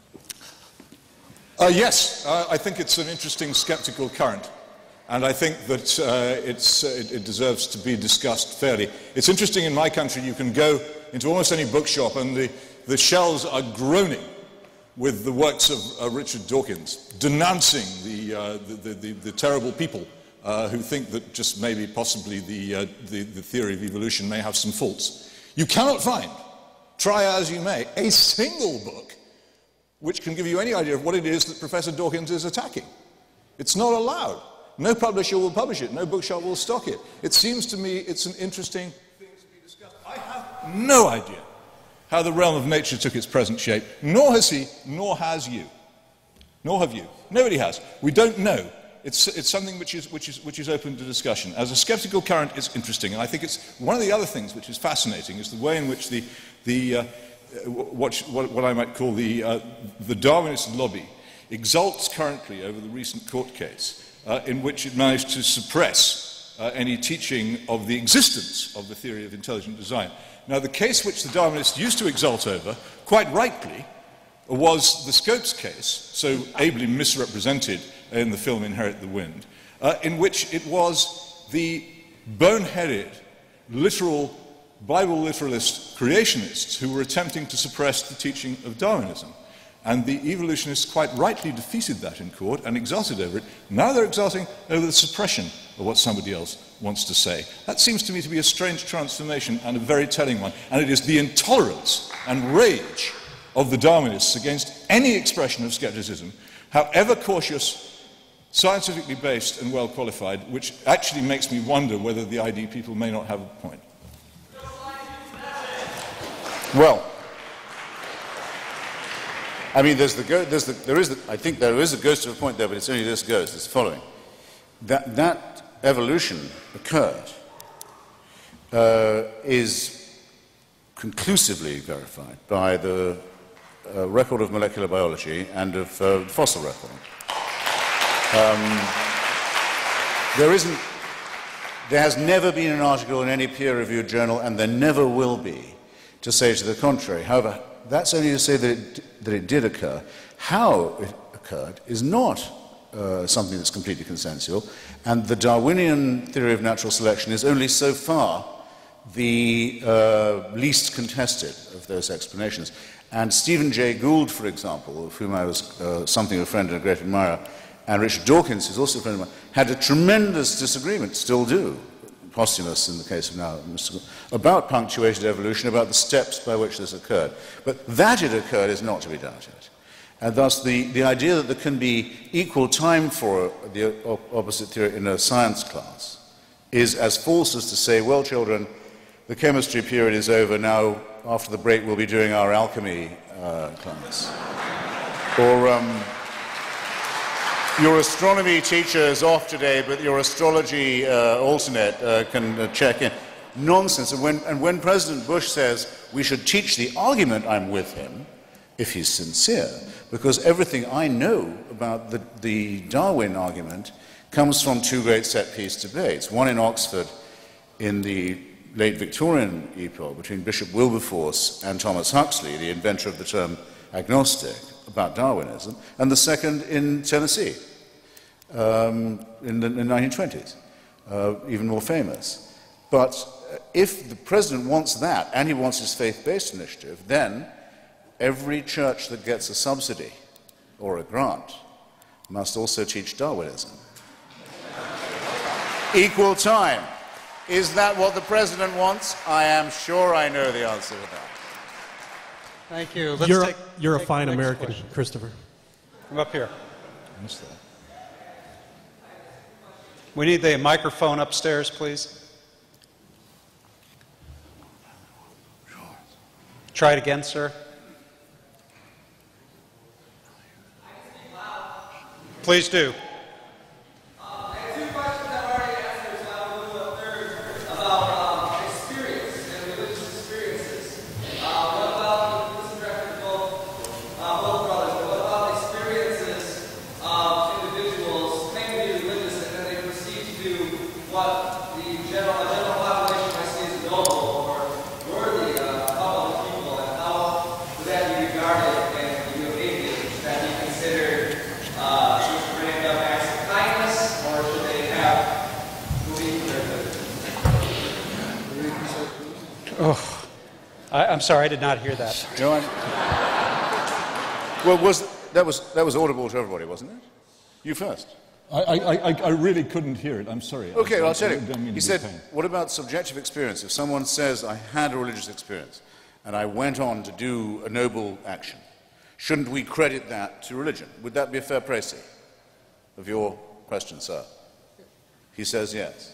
Yes, I think it's an interesting skeptical current, and I think that it deserves to be discussed fairly. It's interesting in my country, you can go into almost any bookshop and the shelves are groaning with the works of Richard Dawkins, denouncing the terrible people who think that just maybe possibly the theory of evolution may have some faults. You cannot find, try as you may, a single book which can give you any idea of what it is that Professor Dawkins is attacking. It's not allowed. No publisher will publish it. No bookshop will stock it. It seems to me it's an interesting thing to be discussed. I have no idea how the realm of nature took its present shape, nor has he, nor has you. Nor have you. Nobody has. We don't know. It's something which is open to discussion. As a skeptical current, it's interesting, and I think it's one of the other things which is fascinating is the way in which what I might call the Darwinist lobby exults currently over the recent court case in which it managed to suppress any teaching of the existence of the theory of intelligent design. Now, the case which the Darwinists used to exult over, quite rightly, was the Scopes case, so ably misrepresented in the film Inherit the Wind, in which it was the boneheaded, literal, Bible literalist creationists who were attempting to suppress the teaching of Darwinism. And the evolutionists quite rightly defeated that in court and exulted over it. Now they're exulting over the suppression of what somebody else wants to say. That seems to me to be a strange transformation and a very telling one. And it is the intolerance and rage of the Darwinists against any expression of skepticism, however cautious, scientifically based and well qualified, which actually makes me wonder whether the ID people may not have a point. Well, I mean, I think there is a ghost of a point there, but it's only this ghost. It's the following. That evolution occurred is conclusively verified by the record of molecular biology and of fossil record. There has never been an article in any peer-reviewed journal, and there never will be, to say to the contrary. However, that's only to say that it did occur. How it occurred is not something that's completely consensual, and the Darwinian theory of natural selection is only so far the least contested of those explanations. And Stephen Jay Gould, for example, of whom I was something of a friend and a great admirer, and Richard Dawkins, who's also a friend of mine, had a tremendous disagreement, still do, posthumous in the case of now, Mr. Gould, about punctuated evolution, about the steps by which this occurred. But that it occurred is not to be doubted. And thus the idea that there can be equal time for the opposite theory in a science class is as false as to say, well, children, the chemistry period is over, now after the break we'll be doing our alchemy class. Or your astronomy teacher is off today, but your astrology alternate can check in. Nonsense. And when President Bush says we should teach the argument, I'm with him, if he's sincere, because everything I know about the Darwin argument comes from two great set-piece debates, one in Oxford in the late Victorian epoch between Bishop Wilberforce and Thomas Huxley, the inventor of the term agnostic, about Darwinism, and the second in Tennessee in the 1920s, even more famous. But if the president wants that, and he wants his faith-based initiative, then every church that gets a subsidy or a grant must also teach Darwinism. Equal time. Is that what the president wants? I am sure I know the answer to that. Thank you. You're a fine American, question. Christopher. Come up here. We need the microphone upstairs, please. Try it again, sir. Please do. I'm sorry, I did not hear that. No, well, that was audible to everybody, wasn't it? You first. I really couldn't hear it. I'm sorry. Okay, well, I'll tell you. He said, what about subjective experience? If someone says, I had a religious experience and I went on to do a noble action, shouldn't we credit that to religion? Would that be a fair précis of your question, sir? He says yes.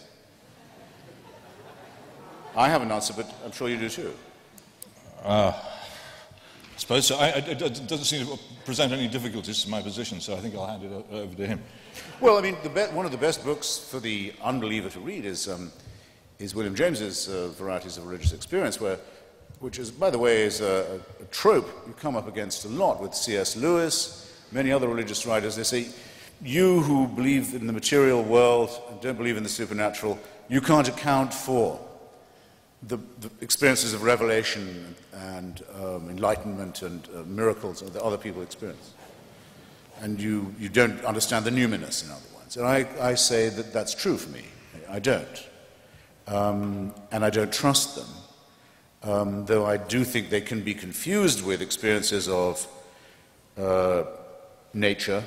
I have an answer, but I'm sure you do too. I suppose so. It doesn't seem to present any difficulties to my position, so I think I'll hand it over to him. Well, I mean, one of the best books for the unbeliever to read is William James's Varieties of Religious Experience, which is, by the way, is a trope you come up against a lot with C.S. Lewis, many other religious writers. They say, you who believe in the material world and don't believe in the supernatural, you can't account for the experiences of revelation and enlightenment and miracles that other people experience. And you don't understand the numinous, in other words. And I say that that's true for me. I don't. And I don't trust them, though I do think they can be confused with experiences of nature,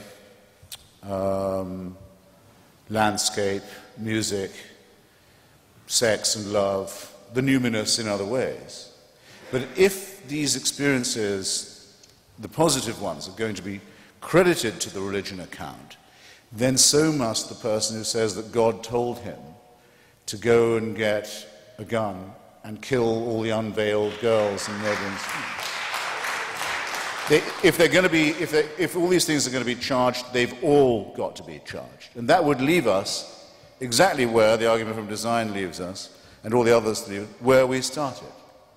landscape, music, sex and love, the numinous in other ways. But if these experiences, the positive ones, are going to be credited to the religion account, then so must the person who says that God told him to go and get a gun and kill all the unveiled girls in neighboring streets. If all these things are going to be charged, they've all got to be charged. And that would leave us exactly where the argument from design leaves us, and all the others where we started.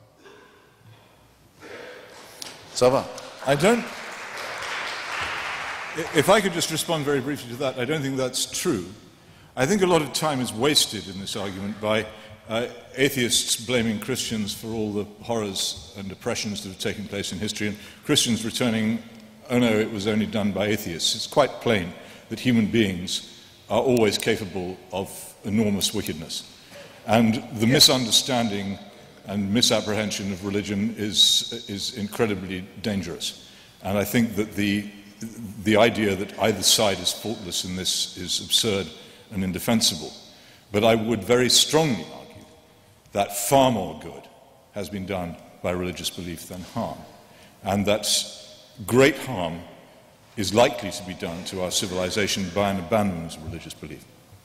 Ça va? If I could just respond very briefly to that, I don't think that's true. I think a lot of time is wasted in this argument by atheists blaming Christians for all the horrors and oppressions that have taken place in history, and Christians returning, oh no, it was only done by atheists. It's quite plain that human beings are always capable of enormous wickedness. And the misunderstanding and misapprehension of religion is incredibly dangerous. And I think that the idea that either side is faultless in this is absurd and indefensible. But I would very strongly argue that far more good has been done by religious belief than harm, and that great harm is likely to be done to our civilization by an abandonment of religious belief.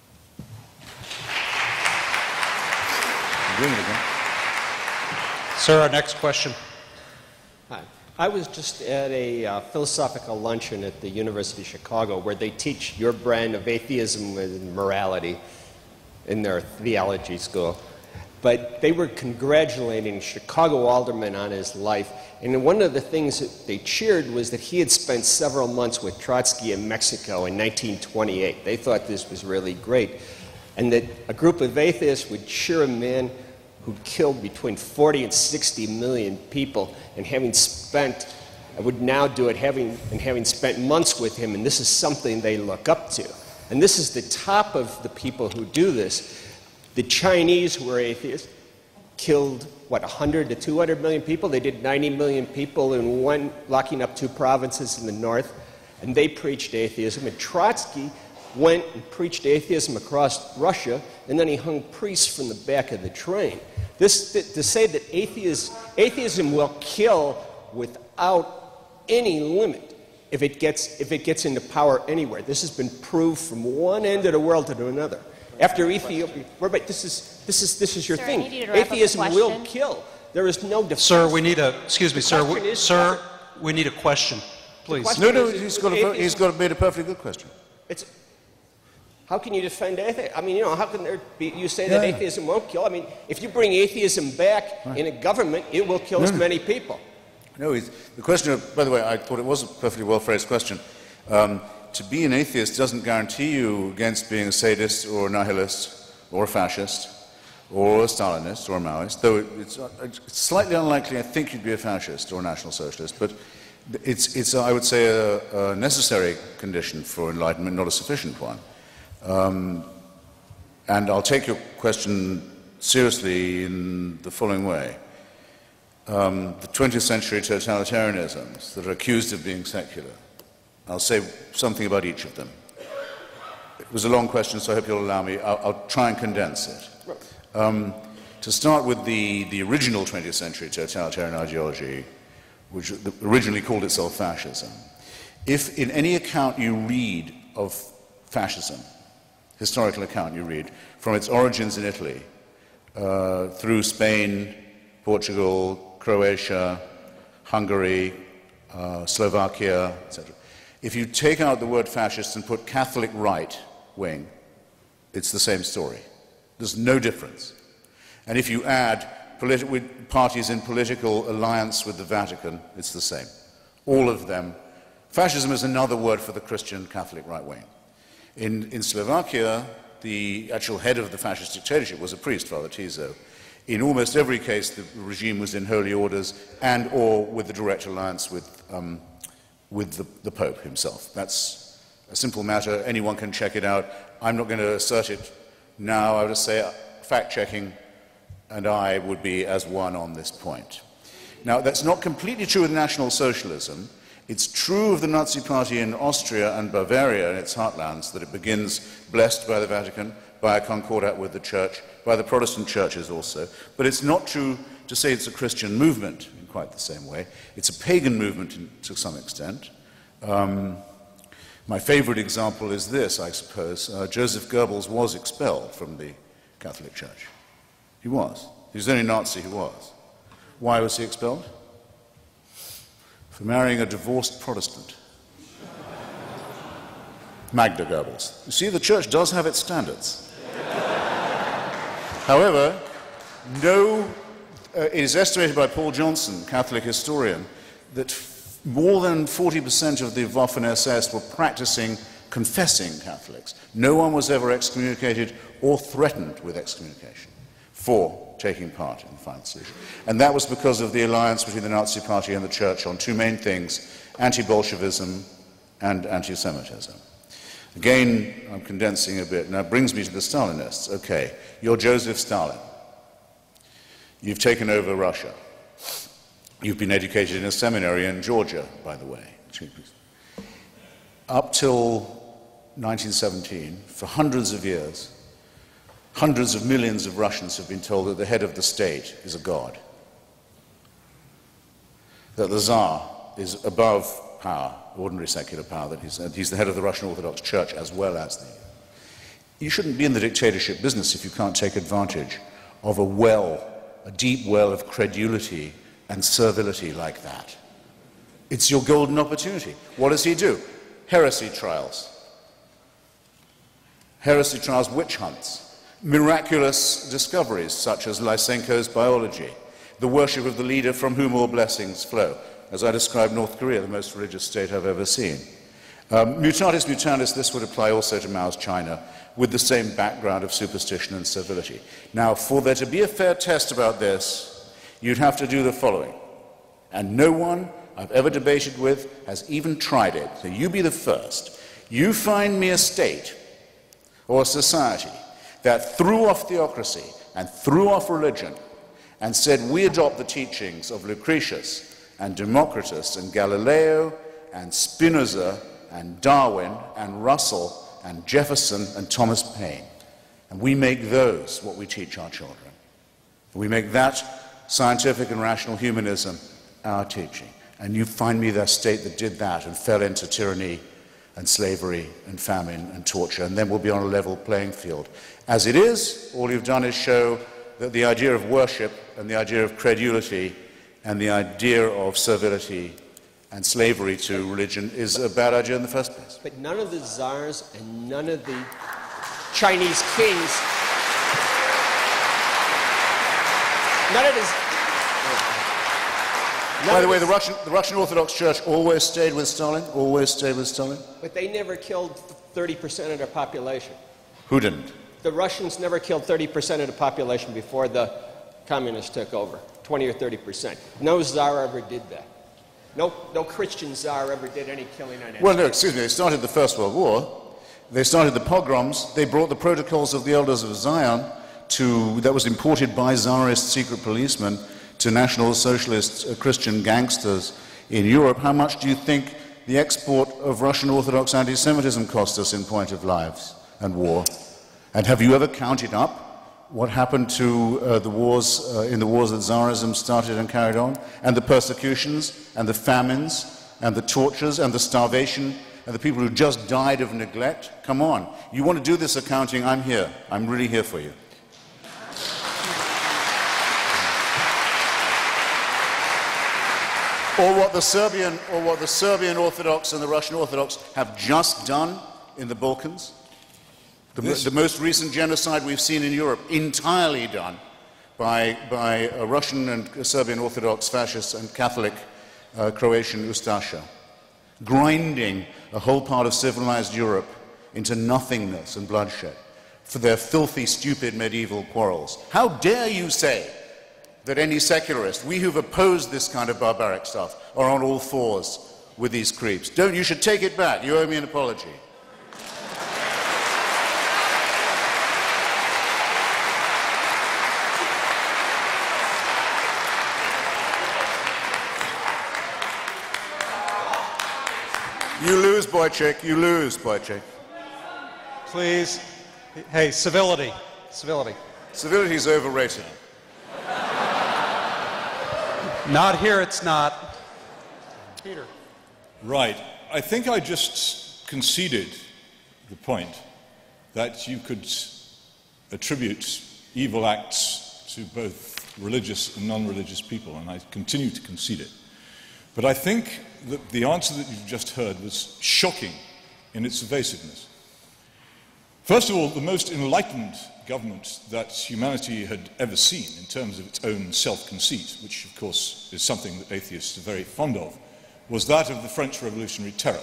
Sir, our next question. Hi. I was just at a philosophical luncheon at the University of Chicago where they teach your brand of atheism and morality in their theology school. But they were congratulating Chicago alderman on his life. And one of the things that they cheered was that he had spent several months with Trotsky in Mexico in 1928. They thought this was really great. And that a group of atheists would cheer a man who killed between 40 and 60 million people, and having spent, I would now do it, having spent months with him, and this is something they look up to. And this is the top of the people who do this. The Chinese, who are atheists, killed, 100 to 200 million people? They did 90 million people in one, locking up 2 provinces in the north, and they preached atheism. And Trotsky went and preached atheism across Russia, and then he hung priests from the back of the train. To say that atheism will kill without any limit if it gets into power anywhere. This has been proved from one end of the world to another. After Ethiopia, but this is your thing. Atheism will kill. There is no defense. Sir, we need sir, we need a question, please. No, he's got made a perfectly good question. How can you defend atheism? I mean, how can there be, you say that atheism won't kill? I mean, if you bring atheism back in a government, it will kill as many people. No, the question, by the way, I thought it was a perfectly well-phrased question. To be an atheist doesn't guarantee you against being a sadist or a nihilist or a fascist or a Stalinist or a Maoist, though it's slightly unlikely I think you'd be a fascist or a National Socialist, but it's I would say, a necessary condition for enlightenment, not a sufficient one. And I'll take your question seriously in the following way. The 20th century totalitarianisms that are accused of being secular, I'll say something about each of them. It was a long question, so I hope you'll allow me. I'll try and condense it. To start with the original 20th century totalitarian ideology, which originally called itself fascism. If in any account you read of fascism, historical account you read, from its origins in Italy, through Spain, Portugal, Croatia, Hungary, Slovakia, etc. If you take out the word fascist and put Catholic right wing, it's the same story. There's no difference. And if you add parties in political alliance with the Vatican, it's the same. All of them. Fascism is another word for the Christian Catholic right wing. In Slovakia, the actual head of the fascist dictatorship was a priest, Father Tiso. In almost every case, the regime was in holy orders and or with the direct alliance with the Pope himself. That's a simple matter. Anyone can check it out. I'm not going to assert it now. I would just say fact-checking and I would be as one on this point. Now, that's not completely true with National Socialism. It's true of the Nazi Party in Austria and Bavaria in its heartlands that it begins blessed by the Vatican, by a concordat with the Church, by the Protestant churches also. But it's not true to say it's a Christian movement in quite the same way. It's a pagan movement to some extent. My favorite example is this, I suppose. Joseph Goebbels was expelled from the Catholic Church. He was. He was the only Nazi who was. Why was he expelled? For marrying a divorced Protestant. Magda Goebbels. You see, the Church does have its standards. However, it is estimated by Paul Johnson, Catholic historian, that more than 40% of the Waffen-SS were practicing, confessing Catholics. No one was ever excommunicated or threatened with excommunication for taking part in the final solution. And that was because of the alliance between the Nazi Party and the Church on two main things, anti-Bolshevism and anti-Semitism. Again, I'm condensing a bit. Now, it brings me to the Stalinists. Okay, you're Joseph Stalin. You've taken over Russia. You've been educated in a seminary in Georgia, by the way. Up till 1917, for hundreds of years, hundreds of millions of Russians have been told that the head of the state is a god, that the Tsar is above power, ordinary secular power, that he's the head of the Russian Orthodox Church as well as the... You shouldn't be in the dictatorship business if you can't take advantage of a deep well of credulity and servility like that. It's your golden opportunity. What does he do? Heresy trials. Heresy trials, witch hunts, miraculous discoveries such as Lysenko's biology, the worship of the leader from whom all blessings flow. As I described North Korea, the most religious state I've ever seen. Mutatis mutandis, this would apply also to Mao's China, with the same background of superstition and servility. Now, for there to be a fair test about this, you'd have to do the following. And no one I've ever debated with has even tried it. So you be the first. You find me a state or a society that threw off theocracy and threw off religion and said we adopt the teachings of Lucretius and Democritus and Galileo and Spinoza and Darwin and Russell and Jefferson and Thomas Paine. And we make those what we teach our children. We make that scientific and rational humanism our teaching. And you find me that state that did that and fell into tyranny and slavery and famine and torture, and then we'll be on a level playing field. As it is, all you've done is show that the idea of worship and the idea of credulity and the idea of servility and slavery to religion is a bad idea in the first place. But none of the czars and none of the Chinese kings, none of this... By the way, the Russian Orthodox Church always stayed with Stalin, always stayed with Stalin. But they never killed 30% of their population. Who didn't? The Russians never killed 30% of the population before the communists took over, 20 or 30%. No czar ever did that. No Christian czar ever did any killing on anyone. Well, no, excuse me, they started the First World War. They started the pogroms. They brought the protocols of the Elders of Zion that was imported by Tsarist secret policemen to National Socialist Christian gangsters in Europe. How much do you think the export of Russian Orthodox anti-Semitism cost us in point of lives and war? And have you ever counted up what happened to the wars, in the wars that Tsarism started and carried on, and the persecutions, and the famines, and the tortures, and the starvation, and the people who just died of neglect? Come on. You want to do this accounting? I'm here. I'm really here for you. Or what the Serbian Orthodox and the Russian Orthodox have just done in the Balkans. The most recent genocide we've seen in Europe, entirely done by a Russian and Serbian Orthodox fascists and Catholic Croatian Ustasha, grinding a whole part of civilized Europe into nothingness and bloodshed for their filthy, stupid medieval quarrels. How dare you say that any secularist, we who've opposed this kind of barbaric stuff, are on all fours with these creeps? You should take it back. You owe me an apology. You lose, Boychik. You lose, Boychik. Please. Hey, civility. Civility. Civility is overrated. Not here, it's not. Peter. Right. I think I just conceded the point that you could attribute evil acts to both religious and non-religious people, and I continue to concede it. But I think that the answer that you've just heard was shocking in its evasiveness. First of all, the most enlightened government that humanity had ever seen in terms of its own self-conceit, which of course is something that atheists are very fond of, was that of the French Revolutionary Terror,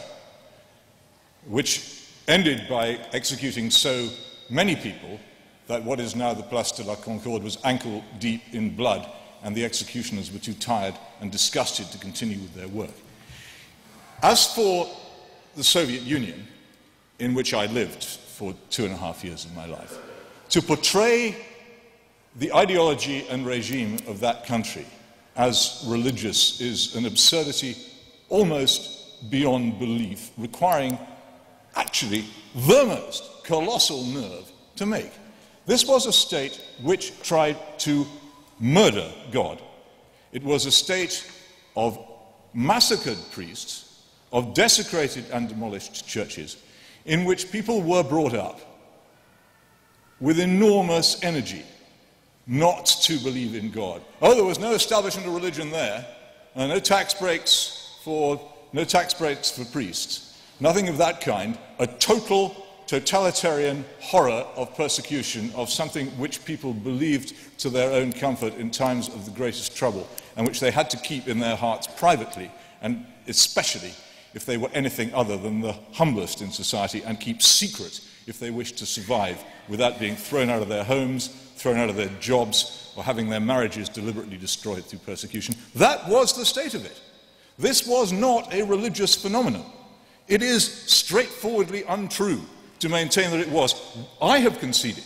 which ended by executing so many people that what is now the Place de la Concorde was ankle deep in blood, and the executioners were too tired and disgusted to continue with their work. As for the Soviet Union, in which I lived for 2.5 years of my life. To portray the ideology and regime of that country as religious is an absurdity almost beyond belief, requiring actually the most colossal nerve to make. This was a state which tried to murder God. It was a state of massacred priests, of desecrated and demolished churches, in which people were brought up with enormous energy not to believe in God. Oh, there was no establishment of religion there, and no tax breaks for priests. Nothing of that kind. A total totalitarian horror of persecution of something which people believed to their own comfort in times of the greatest trouble, and which they had to keep in their hearts privately, and especially if they were anything other than the humblest in society, and keep secret if they wished to survive without being thrown out of their homes, thrown out of their jobs, or having their marriages deliberately destroyed through persecution. That was the state of it. This was not a religious phenomenon. It is straightforwardly untrue to maintain that it was. I have conceded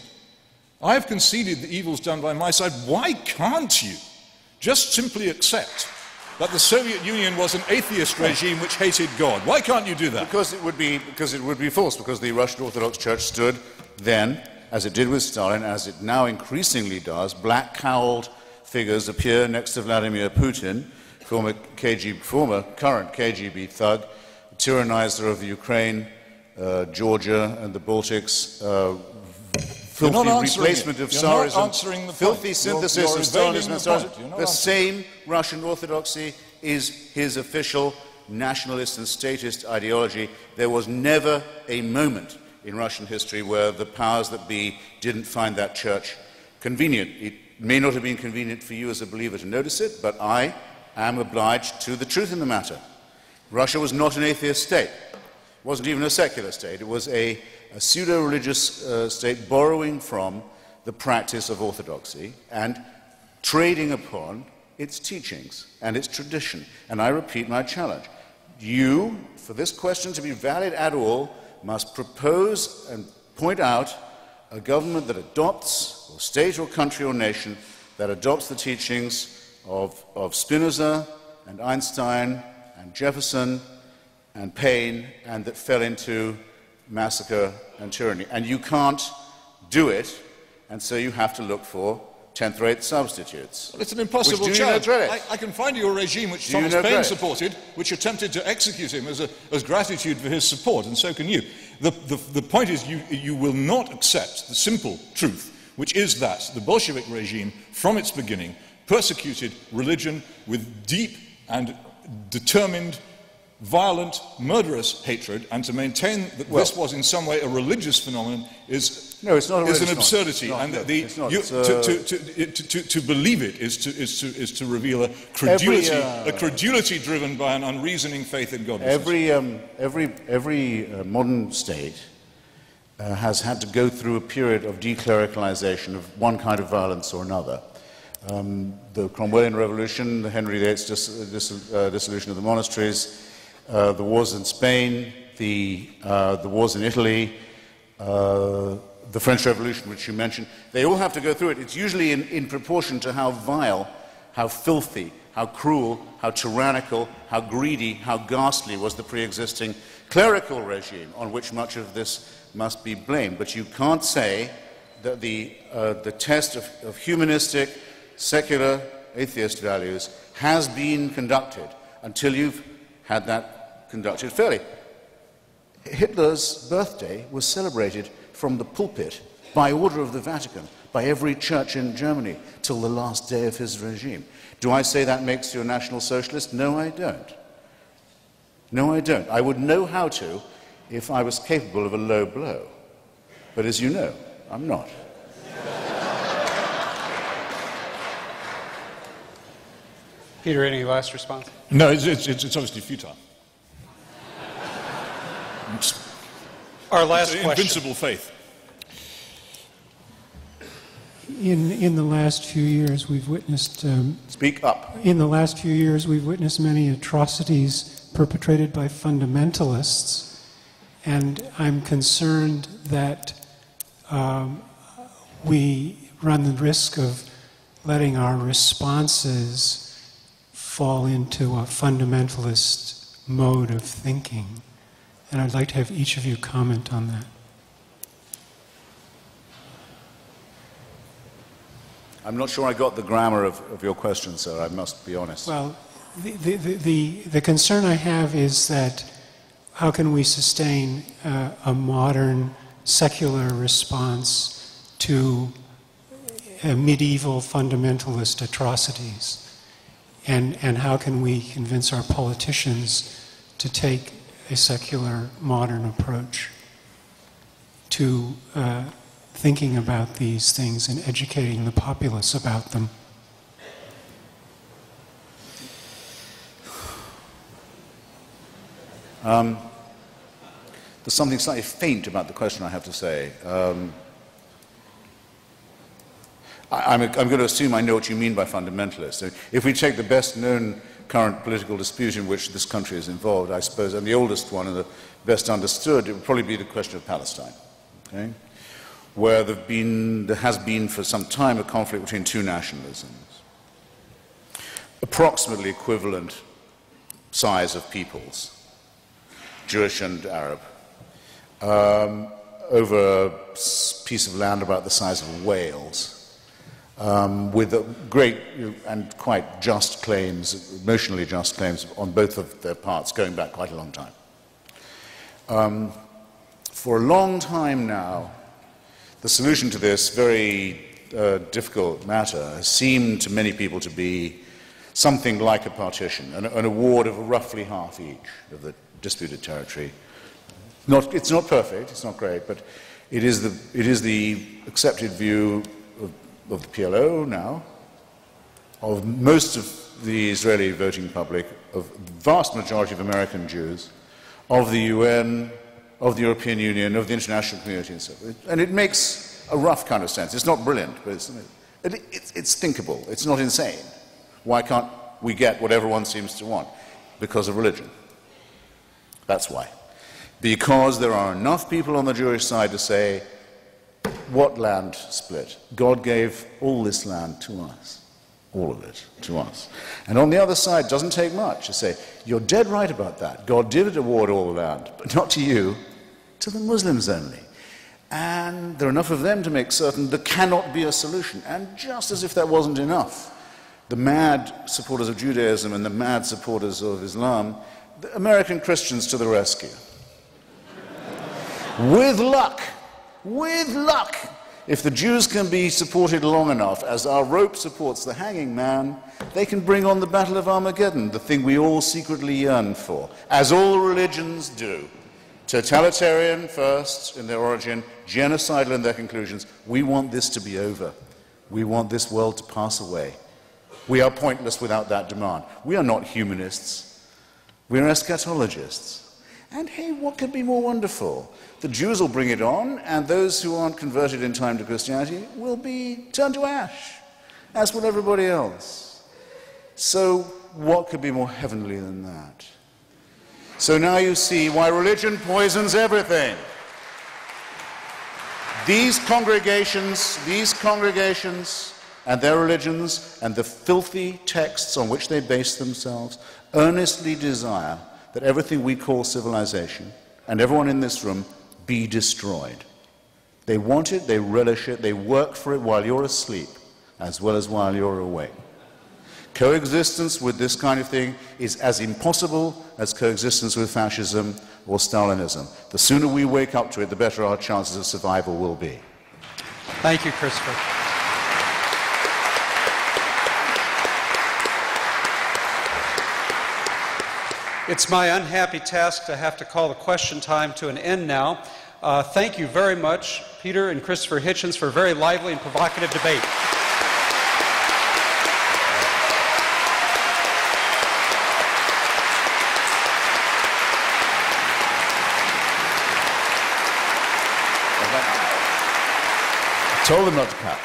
the evils done by my side. Why can't you just simply accept that the Soviet Union was an atheist regime which hated God? Why can't you do that? Because it would be false, because the Russian Orthodox Church stood then, as it did with Stalin, as it now increasingly does. Black-cowled figures appear next to Vladimir Putin, former current KGB thug, tyrannizer of the Ukraine, Georgia and the Baltics, filthy replacement of Tsarism, filthy synthesis of Stalinism and Tsarism. The same Russian Orthodoxy is his official nationalist and statist ideology. There was never a moment in Russian history where the powers that be didn't find that church convenient. It may not have been convenient for you as a believer to notice it, but I am obliged to the truth in the matter. Russia was not an atheist state. It wasn't even a secular state. It was a pseudo-religious state borrowing from the practice of orthodoxy and trading upon its teachings and its tradition. And I repeat my challenge. You, for this question to be valid at all, must propose and point out a government that adopts, or state or country or nation, that adopts the teachings of Spinoza and Einstein and Jefferson and Paine, and that fell into massacre and tyranny. And you can't do it, and so you have to look for 10th-rate substitutes. Well, it's an impossible challenge. I can find you a regime which Thomas Paine supported, which attempted to execute him as gratitude for his support, and so can you. The point is you will not accept the simple truth, which is that the Bolshevik regime, from its beginning, persecuted religion with deep and determined, violent, murderous hatred, and to maintain that this was in some way a religious phenomenon is an absurdity. And to believe it is to reveal a credulity driven by an unreasoning faith in God. Every modern state has had to go through a period of declericalization of one kind of violence or another. The Cromwellian Revolution, the Henry VIII's dissolution of the monasteries, the wars in Spain, the wars in Italy, the French Revolution, which you mentioned, they all have to go through it. It's usually in proportion to how vile, how filthy, how cruel, how tyrannical, how greedy, how ghastly was the pre-existing clerical regime on which much of this must be blamed. But you can't say that the test of humanistic, secular, atheist values has been conducted until you've had that conducted fairly. Hitler's birthday was celebrated from the pulpit by order of the Vatican, by every church in Germany, till the last day of his regime. Do I say that makes you a National Socialist? No, I don't. No, I don't. I would know how to if I was capable of a low blow. But as you know, I'm not. Peter, any last response? No, it's obviously futile. Our last question. Invincible faith. In the last few years, we've witnessed... Speak up. In the last few years, we've witnessed many atrocities perpetrated by fundamentalists. And I'm concerned that we run the risk of letting our responses fall into a fundamentalist mode of thinking. And I'd like to have each of you comment on that. I'm not sure I got the grammar of your question, sir, I must be honest. Well, the concern I have is that how can we sustain a modern secular response to medieval fundamentalist atrocities? And how can we convince our politicians to take a secular modern approach to thinking about these things and educating the populace about them? There's something slightly faint about the question, I have to say. I'm going to assume I know what you mean by fundamentalist. If we take the best-known current political dispute in which this country is involved, I suppose, and the oldest one and the best understood, it would probably be the question of Palestine, okay? Where there has been for some time a conflict between two nationalisms, approximately equivalent size of peoples, Jewish and Arab, over a piece of land about the size of Wales, with great and quite just claims, emotionally just claims on both of their parts going back quite a long time. For a long time now, the solution to this very difficult matter has seemed to many people to be something like a partition, an award of roughly half each of the disputed territory. It's not perfect, it's not great, but it is the accepted view of the PLO now, of most of the Israeli voting public, of the vast majority of American Jews, of the UN, of the European Union, of the international community, and so forth. And it makes a rough kind of sense. It's not brilliant, but it's thinkable. It's not insane. Why can't we get what everyone seems to want? Because of religion. That's why. Because there are enough people on the Jewish side to say, what land split? God gave all this land to us. All of it to us. And on the other side, it doesn't take much to say, you're dead right about that. God did award all the land, but not to you, to the Muslims only. And there are enough of them to make certain there cannot be a solution. And just as if that wasn't enough, the mad supporters of Judaism and the mad supporters of Islam, the American Christians to the rescue. With luck, if the Jews can be supported long enough, as our rope supports the hanging man, they can bring on the Battle of Armageddon, the thing we all secretly yearn for, as all religions do. Totalitarian first in their origin, genocidal in their conclusions. We want this to be over. We want this world to pass away. We are pointless without that demand. We are not humanists. We are eschatologists. And hey, what could be more wonderful? The Jews will bring it on, and those who aren't converted in time to Christianity will be turned to ash, as will everybody else. So what could be more heavenly than that? So now you see why religion poisons everything. These congregations and their religions and the filthy texts on which they base themselves earnestly desire that everything we call civilization, and everyone in this room, be destroyed. They want it, they relish it, they work for it while you're asleep, as well as while you're awake. Coexistence with this kind of thing is as impossible as coexistence with fascism or Stalinism. The sooner we wake up to it, the better our chances of survival will be. Thank you, Christopher. It's my unhappy task to have to call the question time to an end now. Thank you very much, Peter and Christopher Hitchens, for a very lively and provocative debate. I told them not to clap.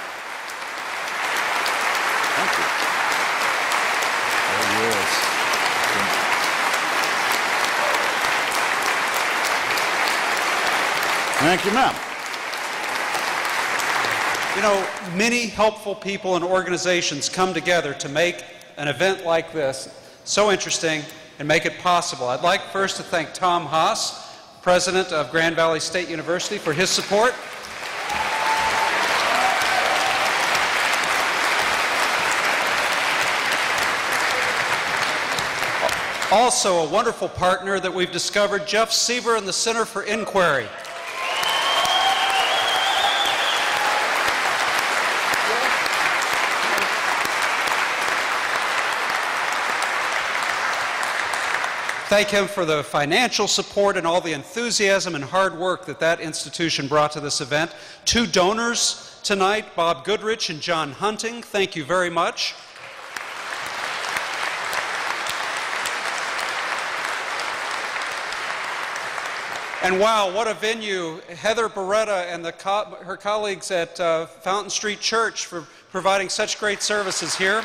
Thank you. All yours. Thank you, ma'am. You know, many helpful people and organizations come together to make an event like this so interesting and make it possible. I'd like first to thank Tom Haas, president of Grand Valley State University, for his support. Also, a wonderful partner that we've discovered, Jeff Sieber and the Center for Inquiry. Thank him for the financial support and all the enthusiasm and hard work that that institution brought to this event. Two donors tonight, Bob Goodrich and John Hunting. Thank you very much. And wow, what a venue. Heather Beretta and her colleagues at Fountain Street Church for providing such great services here.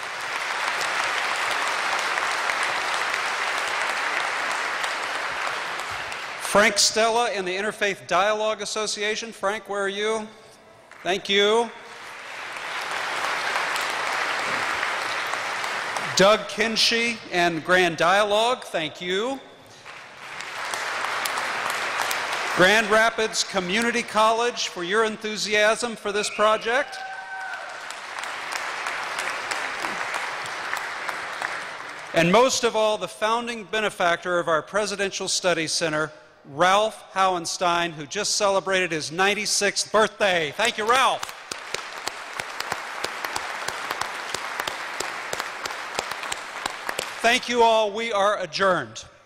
Frank Stella and the Interfaith Dialogue Association. Frank, where are you? Thank you. Doug Kinsey and Grand Dialogue. Thank you. Grand Rapids Community College for your enthusiasm for this project. And most of all, the founding benefactor of our Presidential Studies Center, Ralph Hauenstein, who just celebrated his 96th birthday. Thank you, Ralph. Thank you all. We are adjourned.